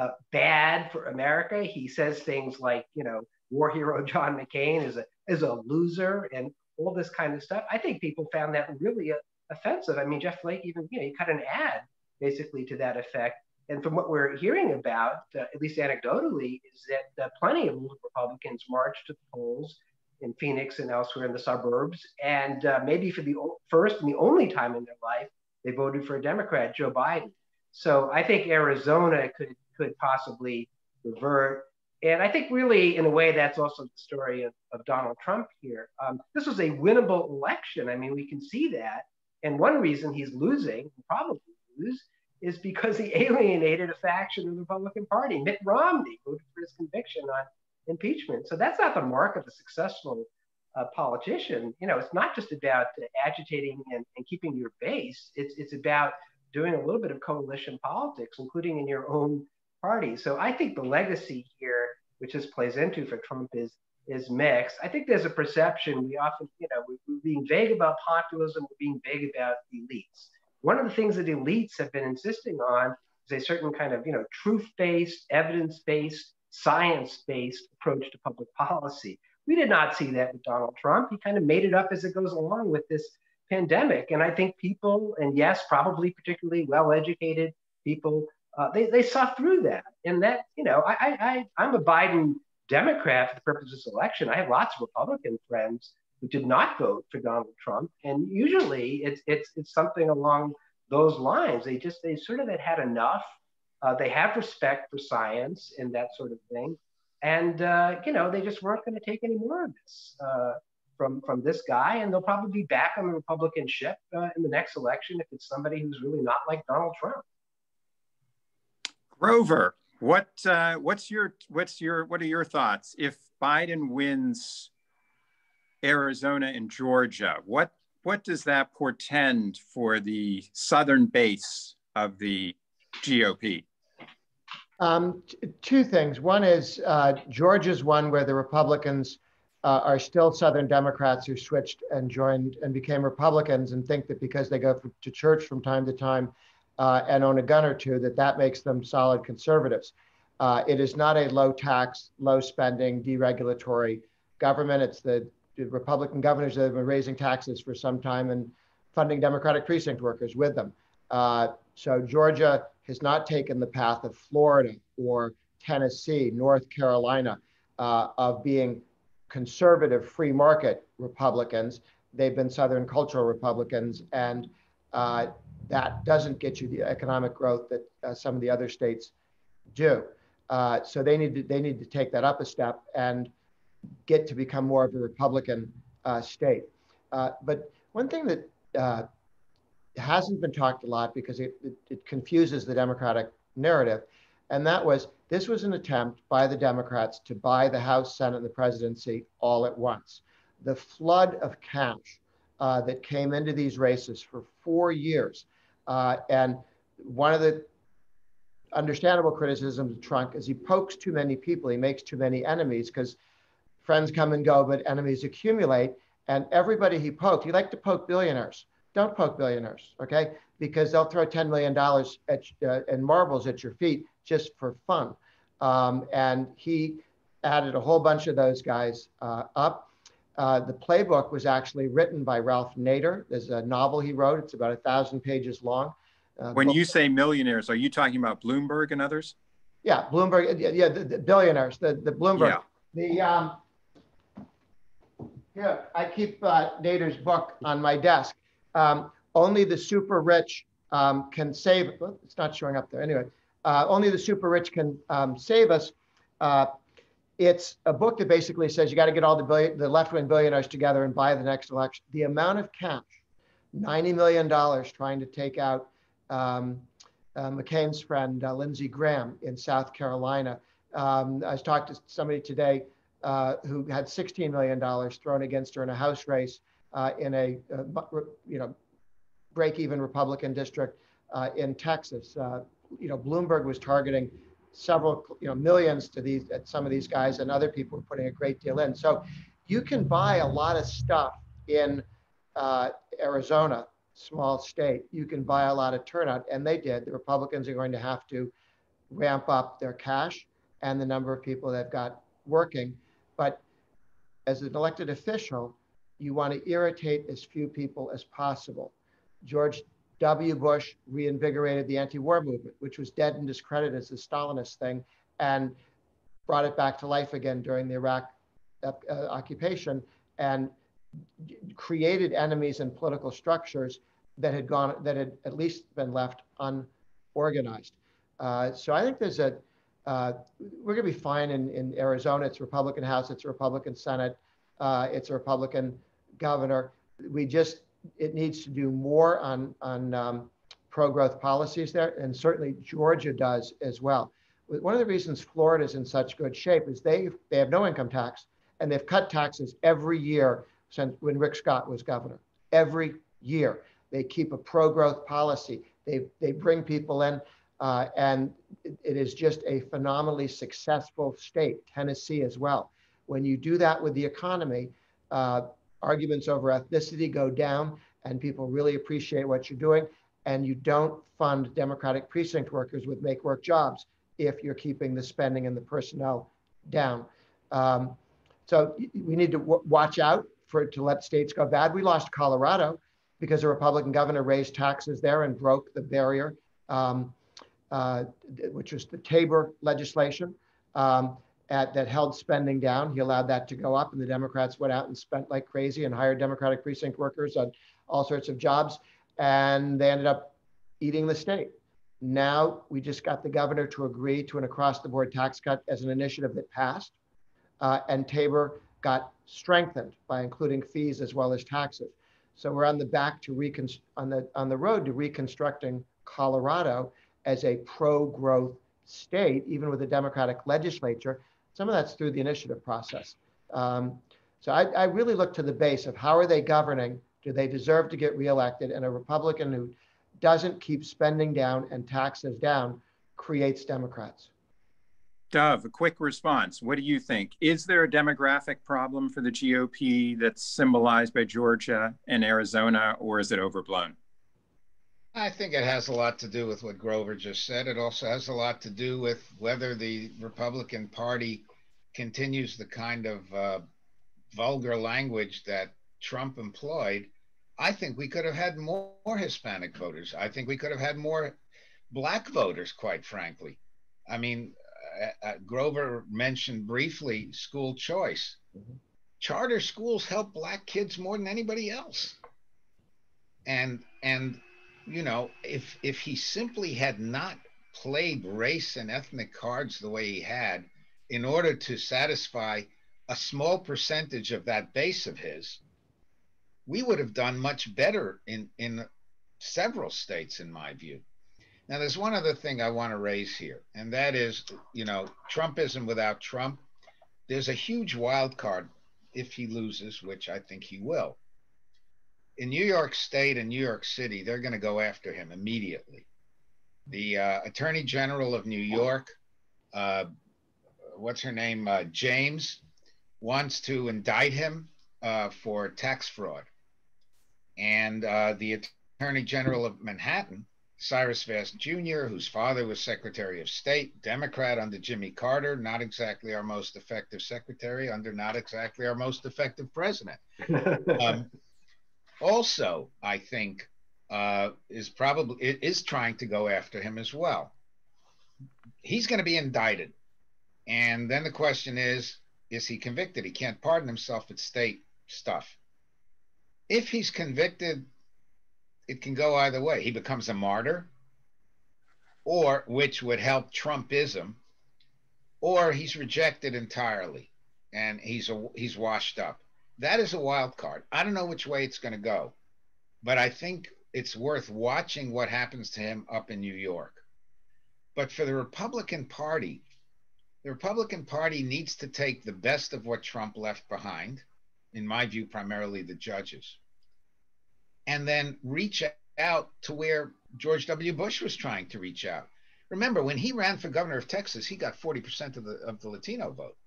bad for America. He says things like, war hero John McCain is a loser and all this kind of stuff. I think people found that really offensive. I mean, Jeff Flake even, he cut an ad basically to that effect. And from what we're hearing about, at least anecdotally, is that plenty of Republicans marched to the polls in Phoenix and elsewhere in the suburbs. And maybe for the first and the only time in their life, they voted for a Democrat, Joe Biden. So I think Arizona could possibly revert. And I think really, in a way, that's also the story of Donald Trump here. This was a winnable election. I mean, we can see that. And one reason he's losing, probably lose, is because he alienated a faction of the Republican Party. Mitt Romney voted for his conviction on impeachment. So that's not the mark of a successful politician. It's not just about agitating and keeping your base. It's about doing a little bit of coalition politics, including in your own party. So I think the legacy here, which this plays into for Trump, is mixed. I think there's a perception we often, we're being vague about populism, we're being vague about elites. One of the things that elites have been insisting on is a certain kind of, truth-based, evidence-based, science-based approach to public policy. We did not see that with Donald Trump. He kind of made it up as it goes along with this pandemic. And I think people, and yes, probably particularly well-educated people, they saw through that. And that, I'm a Biden Democrat for the purpose of this election. I have lots of Republican friends who did not vote for Donald Trump. And usually it's something along those lines. They sort of had enough. They have respect for science and that sort of thing. And, they just weren't going to take any more of this from this guy. And they'll probably be back on the Republican ship in the next election if it's somebody who's really not like Donald Trump. Grover, what are your thoughts if Biden wins Arizona and Georgia? What does that portend for the southern base of the GOP? Two things. One is Georgia's one where the Republicans are still Southern Democrats who switched and joined and became Republicans and think that because they go to church from time to time and own a gun or two, that makes them solid conservatives. It is not a low tax, low spending, deregulatory government. It's the Republican governors that have been raising taxes for some time and funding Democratic precinct workers with them. So Georgia has not taken the path of Florida or Tennessee, North Carolina, of being conservative free market Republicans. They've been Southern cultural Republicans, and that doesn't get you the economic growth that some of the other states do. So they need to take that up a step and get to become more of a Republican state. But one thing that hasn't been talked a lot because it confuses the Democratic narrative, and this was an attempt by the Democrats to buy the House, Senate, and the presidency all at once. The flood of cash that came into these races for 4 years, and one of the understandable criticisms of Trump is he pokes too many people, he makes too many enemies because friends come and go, but enemies accumulate. And everybody he poked, he liked to poke billionaires. Don't poke billionaires, okay? Because they'll throw $10 million in marbles at your feet just for fun. And he added a whole bunch of those guys up. The playbook was actually written by Ralph Nader. There's a novel he wrote. It's about 1,000 pages long. When you say millionaires, are you talking about Bloomberg and others? Yeah, Bloomberg. Yeah, the billionaires. The Bloomberg. Yeah. Here, I keep Nader's book on my desk. Only the super rich can save. Well, it's not showing up there anyway. Only the super rich can save us. It's a book that basically says you got to get all the left-wing billionaires together and buy the next election. The amount of cash, $90 million, trying to take out McCain's friend, Lindsey Graham in South Carolina. I was talking to somebody today who had $16 million thrown against her in a House race in a break-even Republican district in Texas. Bloomberg was targeting several millions to some of these guys, and other people were putting a great deal in. So you can buy a lot of stuff in Arizona, small state. You can buy a lot of turnout, and they did. The Republicans are going to have to ramp up their cash and the number of people they've got working. But as an elected official, you want to irritate as few people as possible. George W. Bush reinvigorated the anti-war movement, which was dead and discredited as the Stalinist thing, and brought it back to life again during the Iraq occupation, and created enemies and political structures that had at least been left unorganized. So I think there's we're going to be fine in Arizona. It's a Republican House, it's a Republican Senate, it's a Republican governor. It needs to do more on pro-growth policies there, and certainly Georgia does as well. One of the reasons Florida is in such good shape is they have no income tax, and they've cut taxes every year since when Rick Scott was governor. Every year they keep a pro-growth policy. They bring people in, and it is just a phenomenally successful state. Tennessee as well. When you do that with the economy, arguments over ethnicity go down, and people really appreciate what you're doing. And you don't fund Democratic precinct workers with make work jobs if you're keeping the spending and the personnel down. So we need to watch out to let states go bad. We lost Colorado because a Republican governor raised taxes there and broke the barrier, which was the Tabor legislation. That held spending down. He allowed that to go up, and the Democrats went out and spent like crazy and hired Democratic precinct workers on all sorts of jobs, and they ended up eating the state. Now we just got the governor to agree to an across-the-board tax cut as an initiative that passed, and Tabor got strengthened by including fees as well as taxes. So we're on the road to reconstructing Colorado as a pro-growth state, even with a Democratic legislature. Some of that's through the initiative process. So I really look to the base of how are they governing? Do they deserve to get reelected? And a Republican who doesn't keep spending down and taxes down creates Democrats. Dov, a quick response. What do you think? Is there a demographic problem for the GOP that's symbolized by Georgia and Arizona, or is it overblown? I think it has a lot to do with what Grover just said. It also has a lot to do with whether the Republican Party continues the kind of vulgar language that Trump employed. I think we could have had more Hispanic voters. I think we could have had more Black voters, quite frankly. I mean, Grover mentioned briefly school choice. Charter schools help Black kids more than anybody else. And you know, if he simply had not played race and ethnic cards the way he had in order to satisfy a small percentage of that base of his, we would have done much better in several states, in my view. Now, there's one other thing I want to raise here, and that is, you know, Trumpism without Trump. There's a huge wild card if he loses, which I think he will. In New York State and New York City, they're going to go after him immediately. The Attorney General of New York, what's her name, James, wants to indict him for tax fraud. And the Attorney General of Manhattan, Cyrus Vance Jr., whose father was Secretary of State, Democrat under Jimmy Carter, not exactly our most effective secretary, under not exactly our most effective president. Also, I think, is trying to go after him as well. He's going to be indicted. And then the question is he convicted? He can't pardon himself at state stuff. If he's convicted, it can go either way. He becomes a martyr, or which would help Trumpism, or he's rejected entirely and he's washed up. That is a wild card. I don't know which way it's going to go, but I think it's worth watching what happens to him up in New York. But for the Republican Party needs to take the best of what Trump left behind, in my view, primarily the judges, and then reach out to where George W. Bush was trying to reach out. Remember, when he ran for governor of Texas, he got 40% of the Latino vote.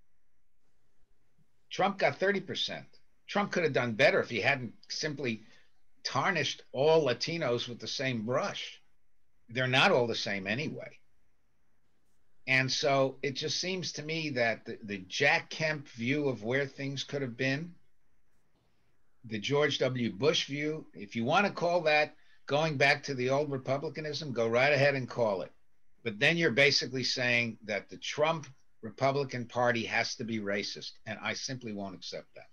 Trump got 30%. Trump could have done better if he hadn't simply tarnished all Latinos with the same brush. They're not all the same anyway. And so it just seems to me that the Jack Kemp view of where things could have been, the George W. Bush view, if you want to call that going back to the old Republicanism, go right ahead and call it. But then you're basically saying that the Trump Republican Party has to be racist, and I simply won't accept that.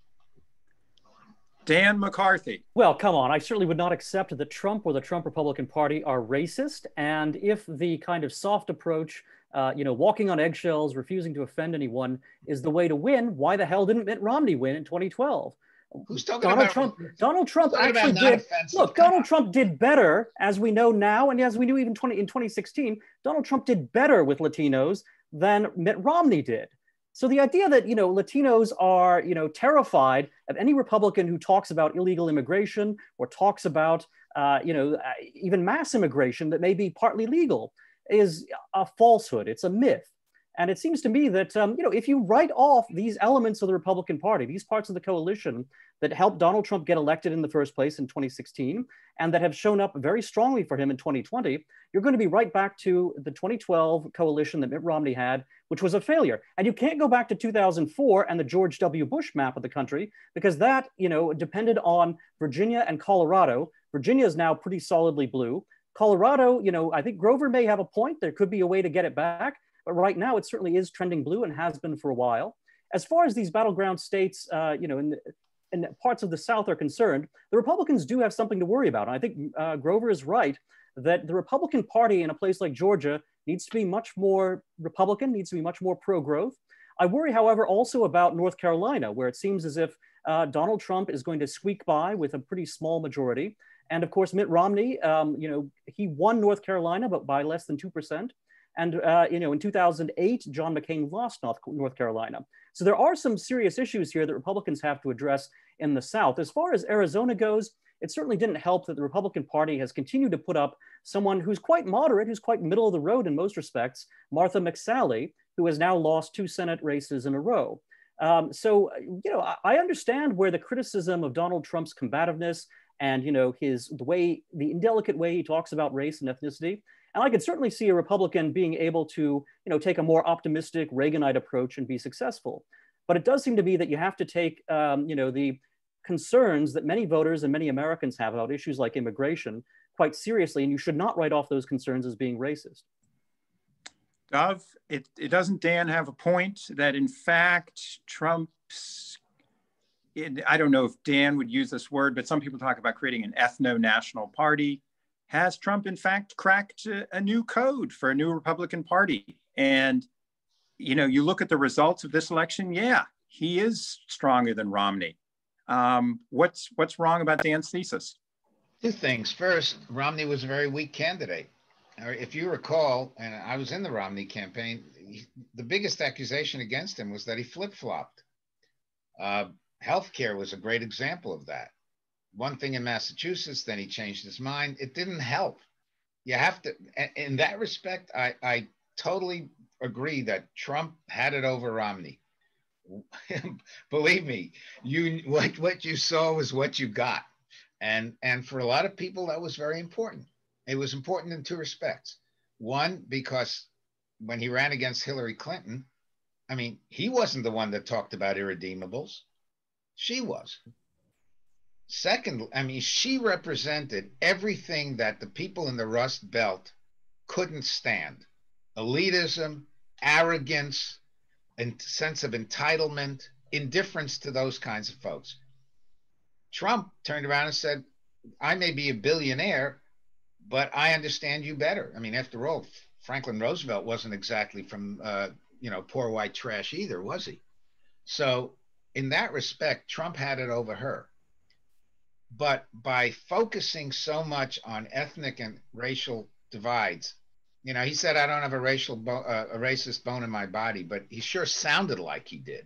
Dan McCarthy. Well, come on. I certainly would not accept that Trump or the Trump Republican Party are racist. And if the kind of soft approach, walking on eggshells, refusing to offend anyone is the way to win, why the hell didn't Mitt Romney win in 2012? Who's talking Donald about Trump? Donald Trump actually did. Offensive. Look, Donald Trump did better, as we know now, and as we knew even in 2016. Donald Trump did better with Latinos than Mitt Romney did. So the idea that Latinos are terrified of any Republican who talks about illegal immigration or talks about even mass immigration that may be partly legal is a falsehood. It's a myth. And it seems to me that, if you write off these elements of the Republican Party, these parts of the coalition that helped Donald Trump get elected in the first place in 2016, and that have shown up very strongly for him in 2020, you're going to be right back to the 2012 coalition that Mitt Romney had, which was a failure. And you can't go back to 2004 and the George W. Bush map of the country, because that, depended on Virginia and Colorado. Virginia is now pretty solidly blue. Colorado, I think Grover may have a point. There could be a way to get it back. But right now, it certainly is trending blue and has been for a while. As far as these battleground states, in parts of the South are concerned, the Republicans do have something to worry about. And I think Grover is right that the Republican Party in a place like Georgia needs to be much more Republican, needs to be much more pro-growth. I worry, however, also about North Carolina, where it seems as if Donald Trump is going to squeak by with a pretty small majority. And of course, Mitt Romney, he won North Carolina, but by less than 2%. And, in 2008, John McCain lost North Carolina. So there are some serious issues here that Republicans have to address in the South. As far as Arizona goes, it certainly didn't help that the Republican Party has continued to put up someone who's quite moderate, who's quite middle of the road in most respects, Martha McSally, who has now lost 2 Senate races in a row. So, I understand where the criticism of Donald Trump's combativeness and, the indelicate way he talks about race and ethnicity. And I could certainly see a Republican being able to, take a more optimistic Reaganite approach and be successful. But it does seem to be that you have to take, the concerns that many voters and many Americans have about issues like immigration quite seriously, and you should not write off those concerns as being racist. Dov, it doesn't Dan have a point that in fact Trump's, I don't know if Dan would use this word, but some people talk about creating an ethno-national party. Has Trump in fact cracked a new code for a new Republican Party? And you look at the results of this election, yeah, he is stronger than Romney. What's wrong about Dan's thesis? 2 things. First, Romney was a very weak candidate. If you recall, and I was in the Romney campaign, the biggest accusation against him was that he flip-flopped. Healthcare was a great example of that. One thing in Massachusetts, then he changed his mind. It didn't help. You have to, in that respect, I totally agree that Trump had it over Romney. Believe me, what you saw was what you got. And for a lot of people, that was very important. It was important in 2 respects. One, because when he ran against Hillary Clinton, I mean, he wasn't the one that talked about irredeemables. She was. Second, I mean, she represented everything that the people in the Rust Belt couldn't stand. Elitism, arrogance, and sense of entitlement, indifference to those kinds of folks. Trump turned around and said, I may be a billionaire, but I understand you better. I mean, after all, Franklin Roosevelt wasn't exactly from, poor white trash either, was he? So in that respect, Trump had it over her. But by focusing so much on ethnic and racial divides, he said, I don't have a racist bone in my body, but he sure sounded like he did.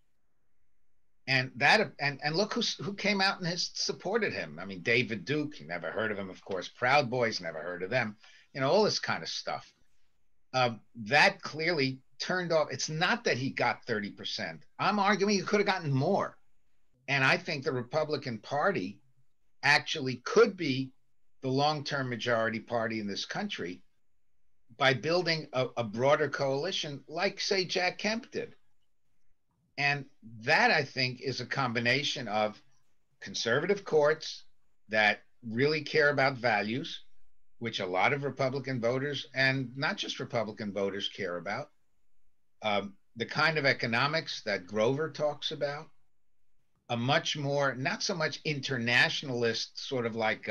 And look who came out and has supported him. I mean, David Duke, you never heard of him, of course. Proud Boys, never heard of them. All this kind of stuff. That clearly turned off. It's not that he got 30%. I'm arguing he could have gotten more. And I think the Republican Party actually could be the long-term majority party in this country by building a broader coalition like, say, Jack Kemp did. And that, I think, is a combination of conservative courts that really care about values, which a lot of Republican voters, and not just Republican voters, care about. The kind of economics that Grover talks about, a much more, not so much internationalist, sort of like,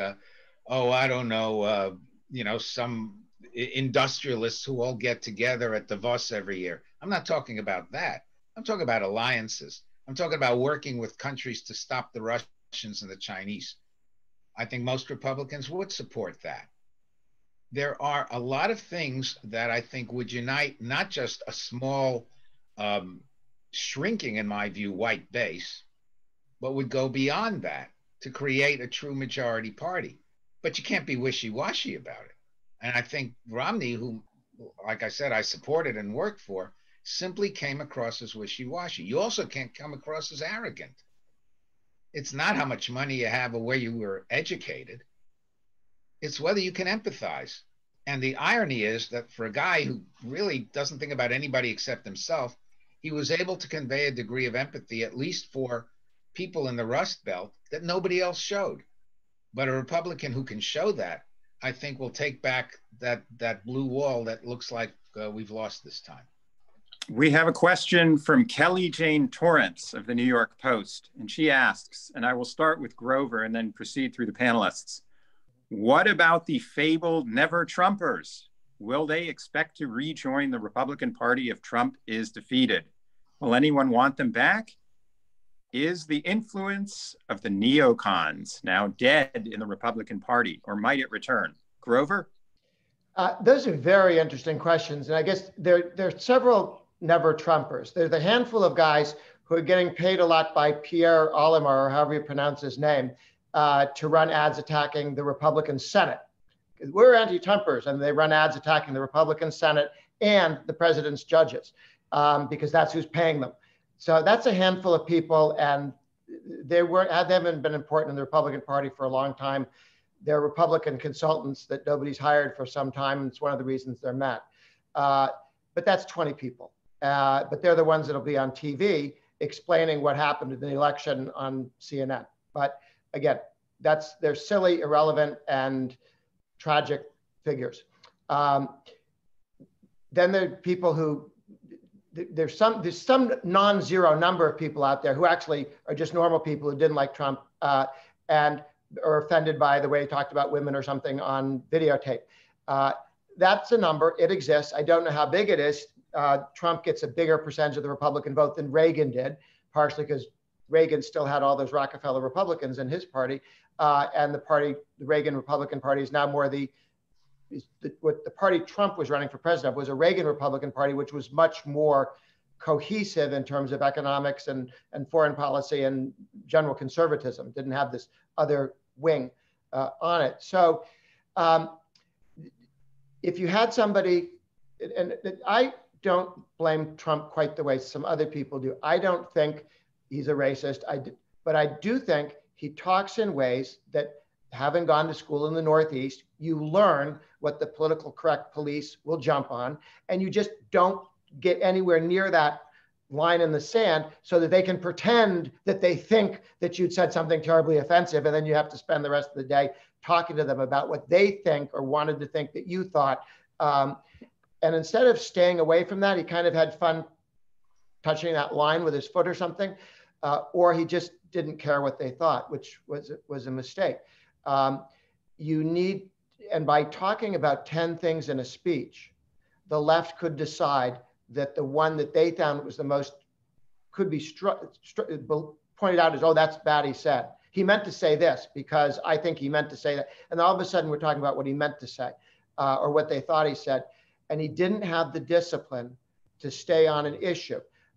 some industrialists who all get together at Davos every year. I'm not talking about that. I'm talking about alliances. I'm talking about working with countries to stop the Russians and the Chinese. I think most Republicans would support that. There are a lot of things that I think would unite not just a small, shrinking, in my view, white base, but would go beyond that to create a true majority party. But you can't be wishy-washy about it. And I think Romney, who, like I said, I supported and worked for, simply came across as wishy-washy. You also can't come across as arrogant. It's not how much money you have or where you were educated. It's whether you can empathize. And the irony is that for a guy who really doesn't think about anybody except himself, he was able to convey a degree of empathy, at least for people in the Rust Belt, that nobody else showed. But a Republican who can show that, I think, will take back that blue wall that looks like we've lost this time. We have a question from Kelly Jane Torrance of the New York Post, and she asks, and I will start with Grover and then proceed through the panelists. What about the fabled Never Trumpers? Will they expect to rejoin the Republican Party if Trump is defeated? Will anyone want them back? Is the influence of the neocons now dead in the Republican Party, or might it return? Grover? Those are very interesting questions. And I guess there are several Never Trumpers. There's a handful of guys who are getting paid a lot by Pierre Olimar, or however you pronounce his name, to run ads attacking the Republican Senate. We're anti-Trumpers, and they run ads attacking the Republican Senate and the president's judges, because that's who's paying them. So that's a handful of people, and they haven't been important in the Republican Party for a long time. They're Republican consultants that nobody's hired for some time, and it's one of the reasons they're met. But that's 20 people. But they're the ones that'll be on TV explaining what happened in the election on CNN. But again, they're silly, irrelevant, and tragic figures. Then there are people who, there's some non-zero number of people out there who actually are just normal people who didn't like Trump and are offended by the way he talked about women or something on videotape. That's a number, it exists. I don't know how big it is. Trump gets a bigger percentage of the Republican vote than Reagan did, partially because Reagan still had all those Rockefeller Republicans in his party. And the Reagan Republican Party is now more what the party Trump was running for president was a Reagan Republican Party, which was much more cohesive in terms of economics and foreign policy and general conservatism. Didn't have this other wing on it. So if you had somebody, and I don't blame Trump quite the way some other people do. I don't think he's a racist, but I do think he talks in ways that, having gone to school in the Northeast, you learn what the political correct police will jump on, and you just don't get anywhere near that line in the sand so that they can pretend that they think that you'd said something terribly offensive, and then you have to spend the rest of the day talking to them about what they think or wanted to think that you thought. And instead of staying away from that, he kind of had fun touching that line with his foot or something, or he just didn't care what they thought, which was a mistake. And by talking about 10 things in a speech, the left could decide that the one that they found was the most, could be pointed out as, oh, that's bad, he said. He meant to say this because I think he meant to say that. And all of a sudden we're talking about what he meant to say or what they thought he said. And he didn't have the discipline to stay on an issue.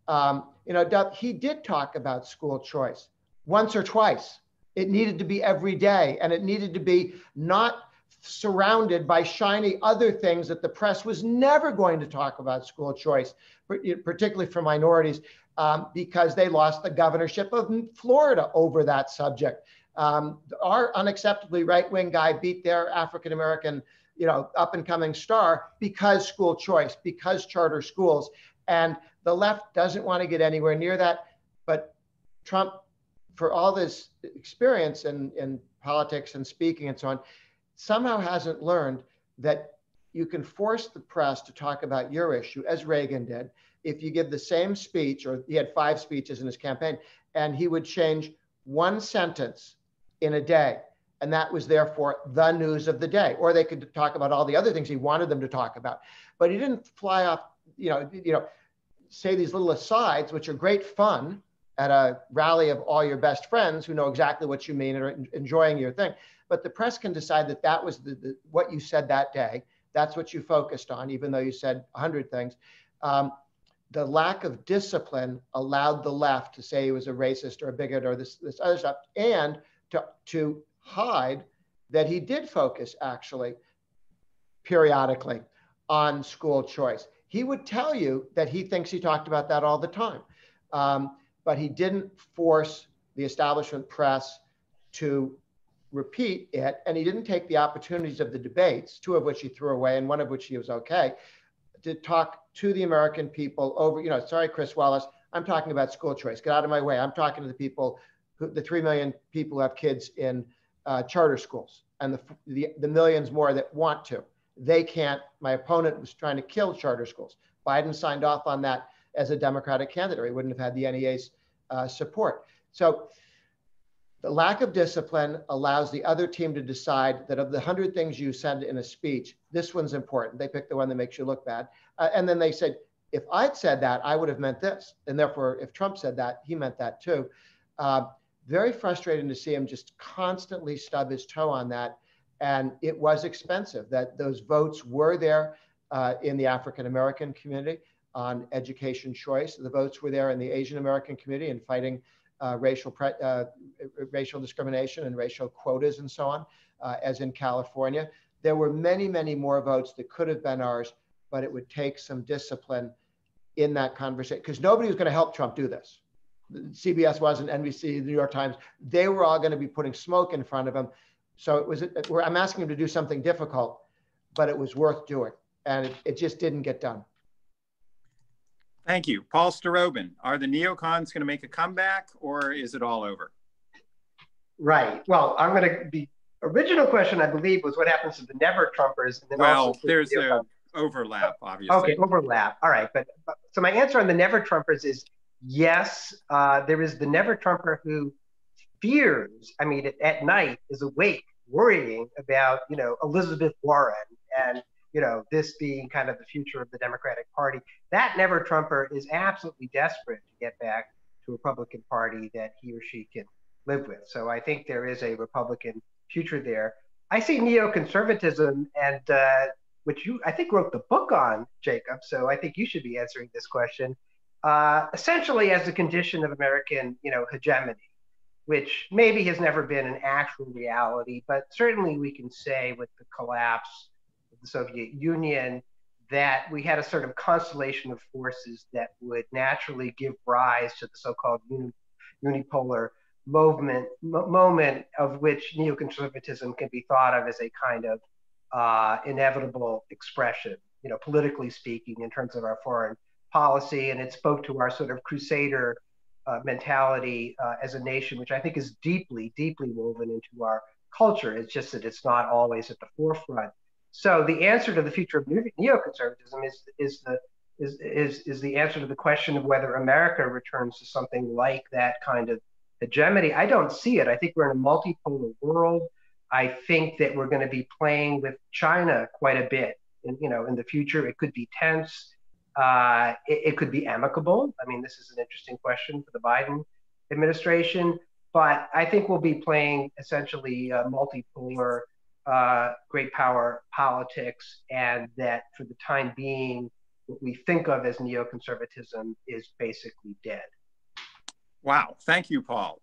He did talk about school choice once or twice. It needed to be every day, and it needed to be not surrounded by shiny other things that the press was never going to talk about school choice, particularly for minorities, because they lost the governorship of Florida over that subject. Our unacceptably right-wing guy beat their African-American, up-and-coming star because school choice, because charter schools. And the left doesn't want to get anywhere near that. But Trump, for all this experience in politics and speaking and so on, somehow hasn't learned that you can force the press to talk about your issue, as Reagan did, if you give the same speech, or he had 5 speeches in his campaign, and he would change one sentence in a day. And that was therefore the news of the day. Or they could talk about all the other things he wanted them to talk about. But he didn't fly off, say these little asides, which are great fun at a rally of all your best friends who know exactly what you mean and are enjoying your thing. But the press can decide that that was what you said that day. That's what you focused on, even though you said 100 things. The lack of discipline allowed the left to say he was a racist or a bigot or this other stuff, and to hide that he did focus actually periodically on school choice. He would tell you that he thinks he talked about that all the time. But he didn't force the establishment press to repeat it, and he didn't take the opportunities of the debates, 2 of which he threw away and 1 of which he was okay, to talk to the American people over, sorry, Chris Wallace, I'm talking about school choice. Get out of my way. I'm talking to the people, the 3 million people who have kids in charter schools and the millions more that want to. They can't. My opponent was trying to kill charter schools. Biden signed off on that as a Democratic candidate. He wouldn't have had the NEA's support. So the lack of discipline allows the other team to decide that of the 100 things you said in a speech, this one's important. They pick the one that makes you look bad. And then they said, if I'd said that, I would have meant this. And therefore, if Trump said that, he meant that too. Very frustrating to see him just constantly stub his toe on that. And it was expensive that those votes were there in the African-American community on education choice. The votes were there in the Asian American community in fighting racial discrimination and racial quotas and so on, as in California. There were many, many more votes that could have been ours, but it would take some discipline in that conversation, because nobody was going to help Trump do this. CBS wasn't, NBC, the New York Times, they were all going to be putting smoke in front of him. So it was, I'm asking him to do something difficult, but it was worth doing. And it just didn't get done. Thank you. Paul Starobin, are the neocons going to make a comeback, or is it all over? Right. Well, I'm going to, the original question, I believe, was what happens to the never Trumpers. And then well, also there's an overlap, obviously. Okay, overlap. All right. But so my answer on the never Trumpers is yes. There is the never Trumper who fears, I mean, at night is awake, worrying about, you know, Elizabeth Warren and, you know, this being kind of the future of the Democratic Party. That never Trumper is absolutely desperate to get back to a Republican Party that he or she can live with. So I think there is a Republican future there. I see neoconservatism, and which you, I think, wrote the book on, Jacob. So I think you should be answering this question, essentially as a condition of American, you know, hegemony, which maybe has never been an actual reality, but certainly we can say with the collapse of the Soviet Union that we had a sort of constellation of forces that would naturally give rise to the so-called unipolar moment of which neoconservatism can be thought of as a kind of inevitable expression, you know, politically speaking, in terms of our foreign policy. And it spoke to our sort of crusader mentality as a nation, which I think is deeply, deeply woven into our culture. It's just that it's not always at the forefront. So the answer to the future of neoconservatism is the answer to the question of whether America returns to something like that kind of hegemony. I don't see it. I think we're in a multipolar world. I think that we're going to be playing with China quite a bit. And, you know, in the future, it could be tense. It could be amicable. I mean, this is an interesting question for the Biden administration. But I think we'll be playing essentially multipolar great power politics, and that for the time being, what we think of as neoconservatism is basically dead. Wow. Thank you, Paul.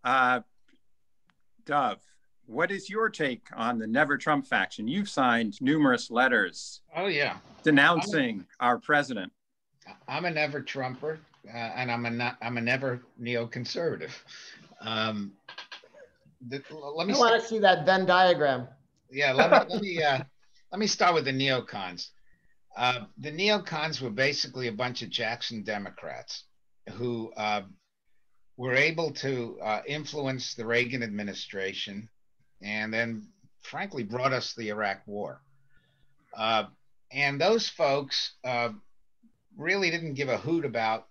Dov, what is your take on the Never Trump faction? You've signed numerous letters. Oh, yeah. Denouncing our president. I'm a never Trumper, and I'm a never neoconservative. Let me. I want to see that Venn diagram. Yeah, let me start with the neocons. The neocons were basically a bunch of Jackson Democrats who were able to influence the Reagan administration, and then, frankly, brought us the Iraq War. And those folks really didn't give a hoot about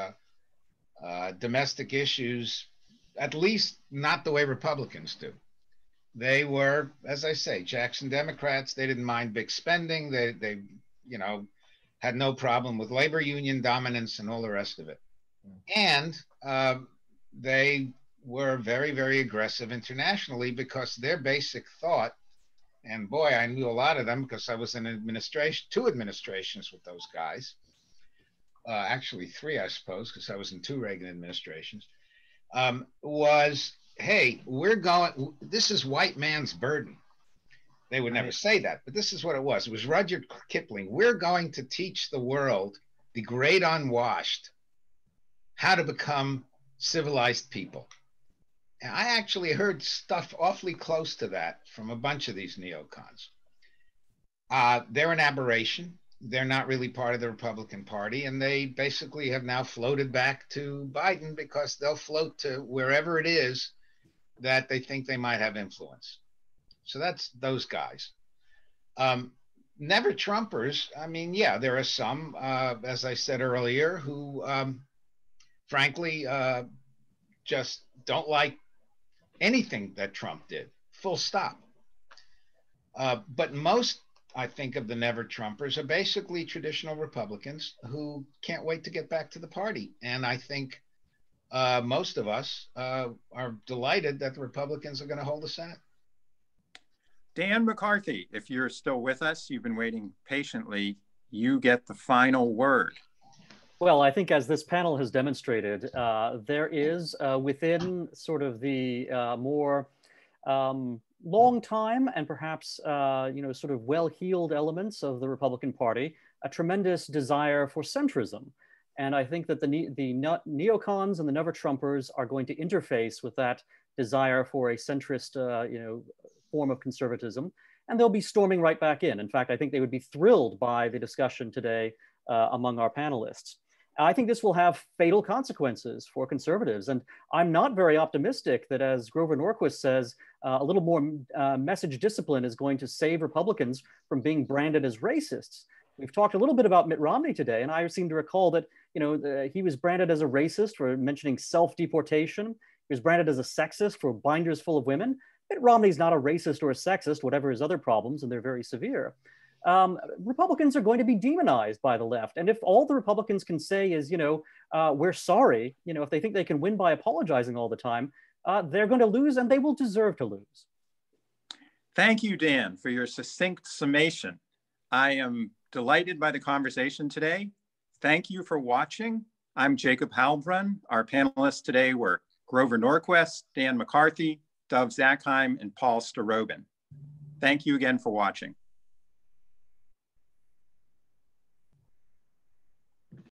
domestic issues, at least not the way Republicans do. They were, as I say, Jackson Democrats. They didn't mind big spending. They you know, had no problem with labor union dominance and all the rest of it. And they were very, very aggressive internationally because their basic thought, and boy, I knew a lot of them because I was in two administrations with those guys. Actually 3, I suppose, because I was in 2 Reagan administrations, was, hey, this is white man's burden. They would never say that, but this is what it was. It was Rudyard Kipling. We're going to teach the world, the great unwashed, how to become civilized people. And I actually heard stuff awfully close to that from a bunch of these neocons. They're an aberration. They're not really part of the Republican Party, and they basically have now floated back to Biden because they'll float to wherever it is that they think they might have influence. So that's those guys. Never Trumpers, I mean, yeah, there are some, as I said earlier, who frankly just don't like anything that Trump did, full stop. But most, I think, of the Never Trumpers are basically traditional Republicans who can't wait to get back to the party. And I think most of us are delighted that the Republicans are going to hold the Senate. Dan McCarthy, if you're still with us, you've been waiting patiently, you get the final word. Well, I think as this panel has demonstrated, there is within sort of the more long time and perhaps sort of well-heeled elements of the Republican Party a tremendous desire for centrism. And I think that the neocons and the never-Trumpers are going to interface with that desire for a centrist form of conservatism, and they'll be storming right back in. In fact, I think they would be thrilled by the discussion today among our panelists. I think this will have fatal consequences for conservatives. And I'm not very optimistic that, as Grover Norquist says, a little more message discipline is going to save Republicans from being branded as racists. We've talked a little bit about Mitt Romney today, and I seem to recall that he was branded as a racist for mentioning self-deportation. He was branded as a sexist for binders full of women. Mitt Romney's not a racist or a sexist, whatever his other problems, and they're very severe. Republicans are going to be demonized by the left. And if all the Republicans can say is, we're sorry, if they think they can win by apologizing all the time, they're going to lose, and they will deserve to lose. Thank you, Dan, for your succinct summation. I am delighted by the conversation today. Thank you for watching. I'm Jacob Heilbronn. Our panelists today were Grover Norquist, Dan McCarthy, Dov Zakheim, and Paul Starobin. Thank you again for watching.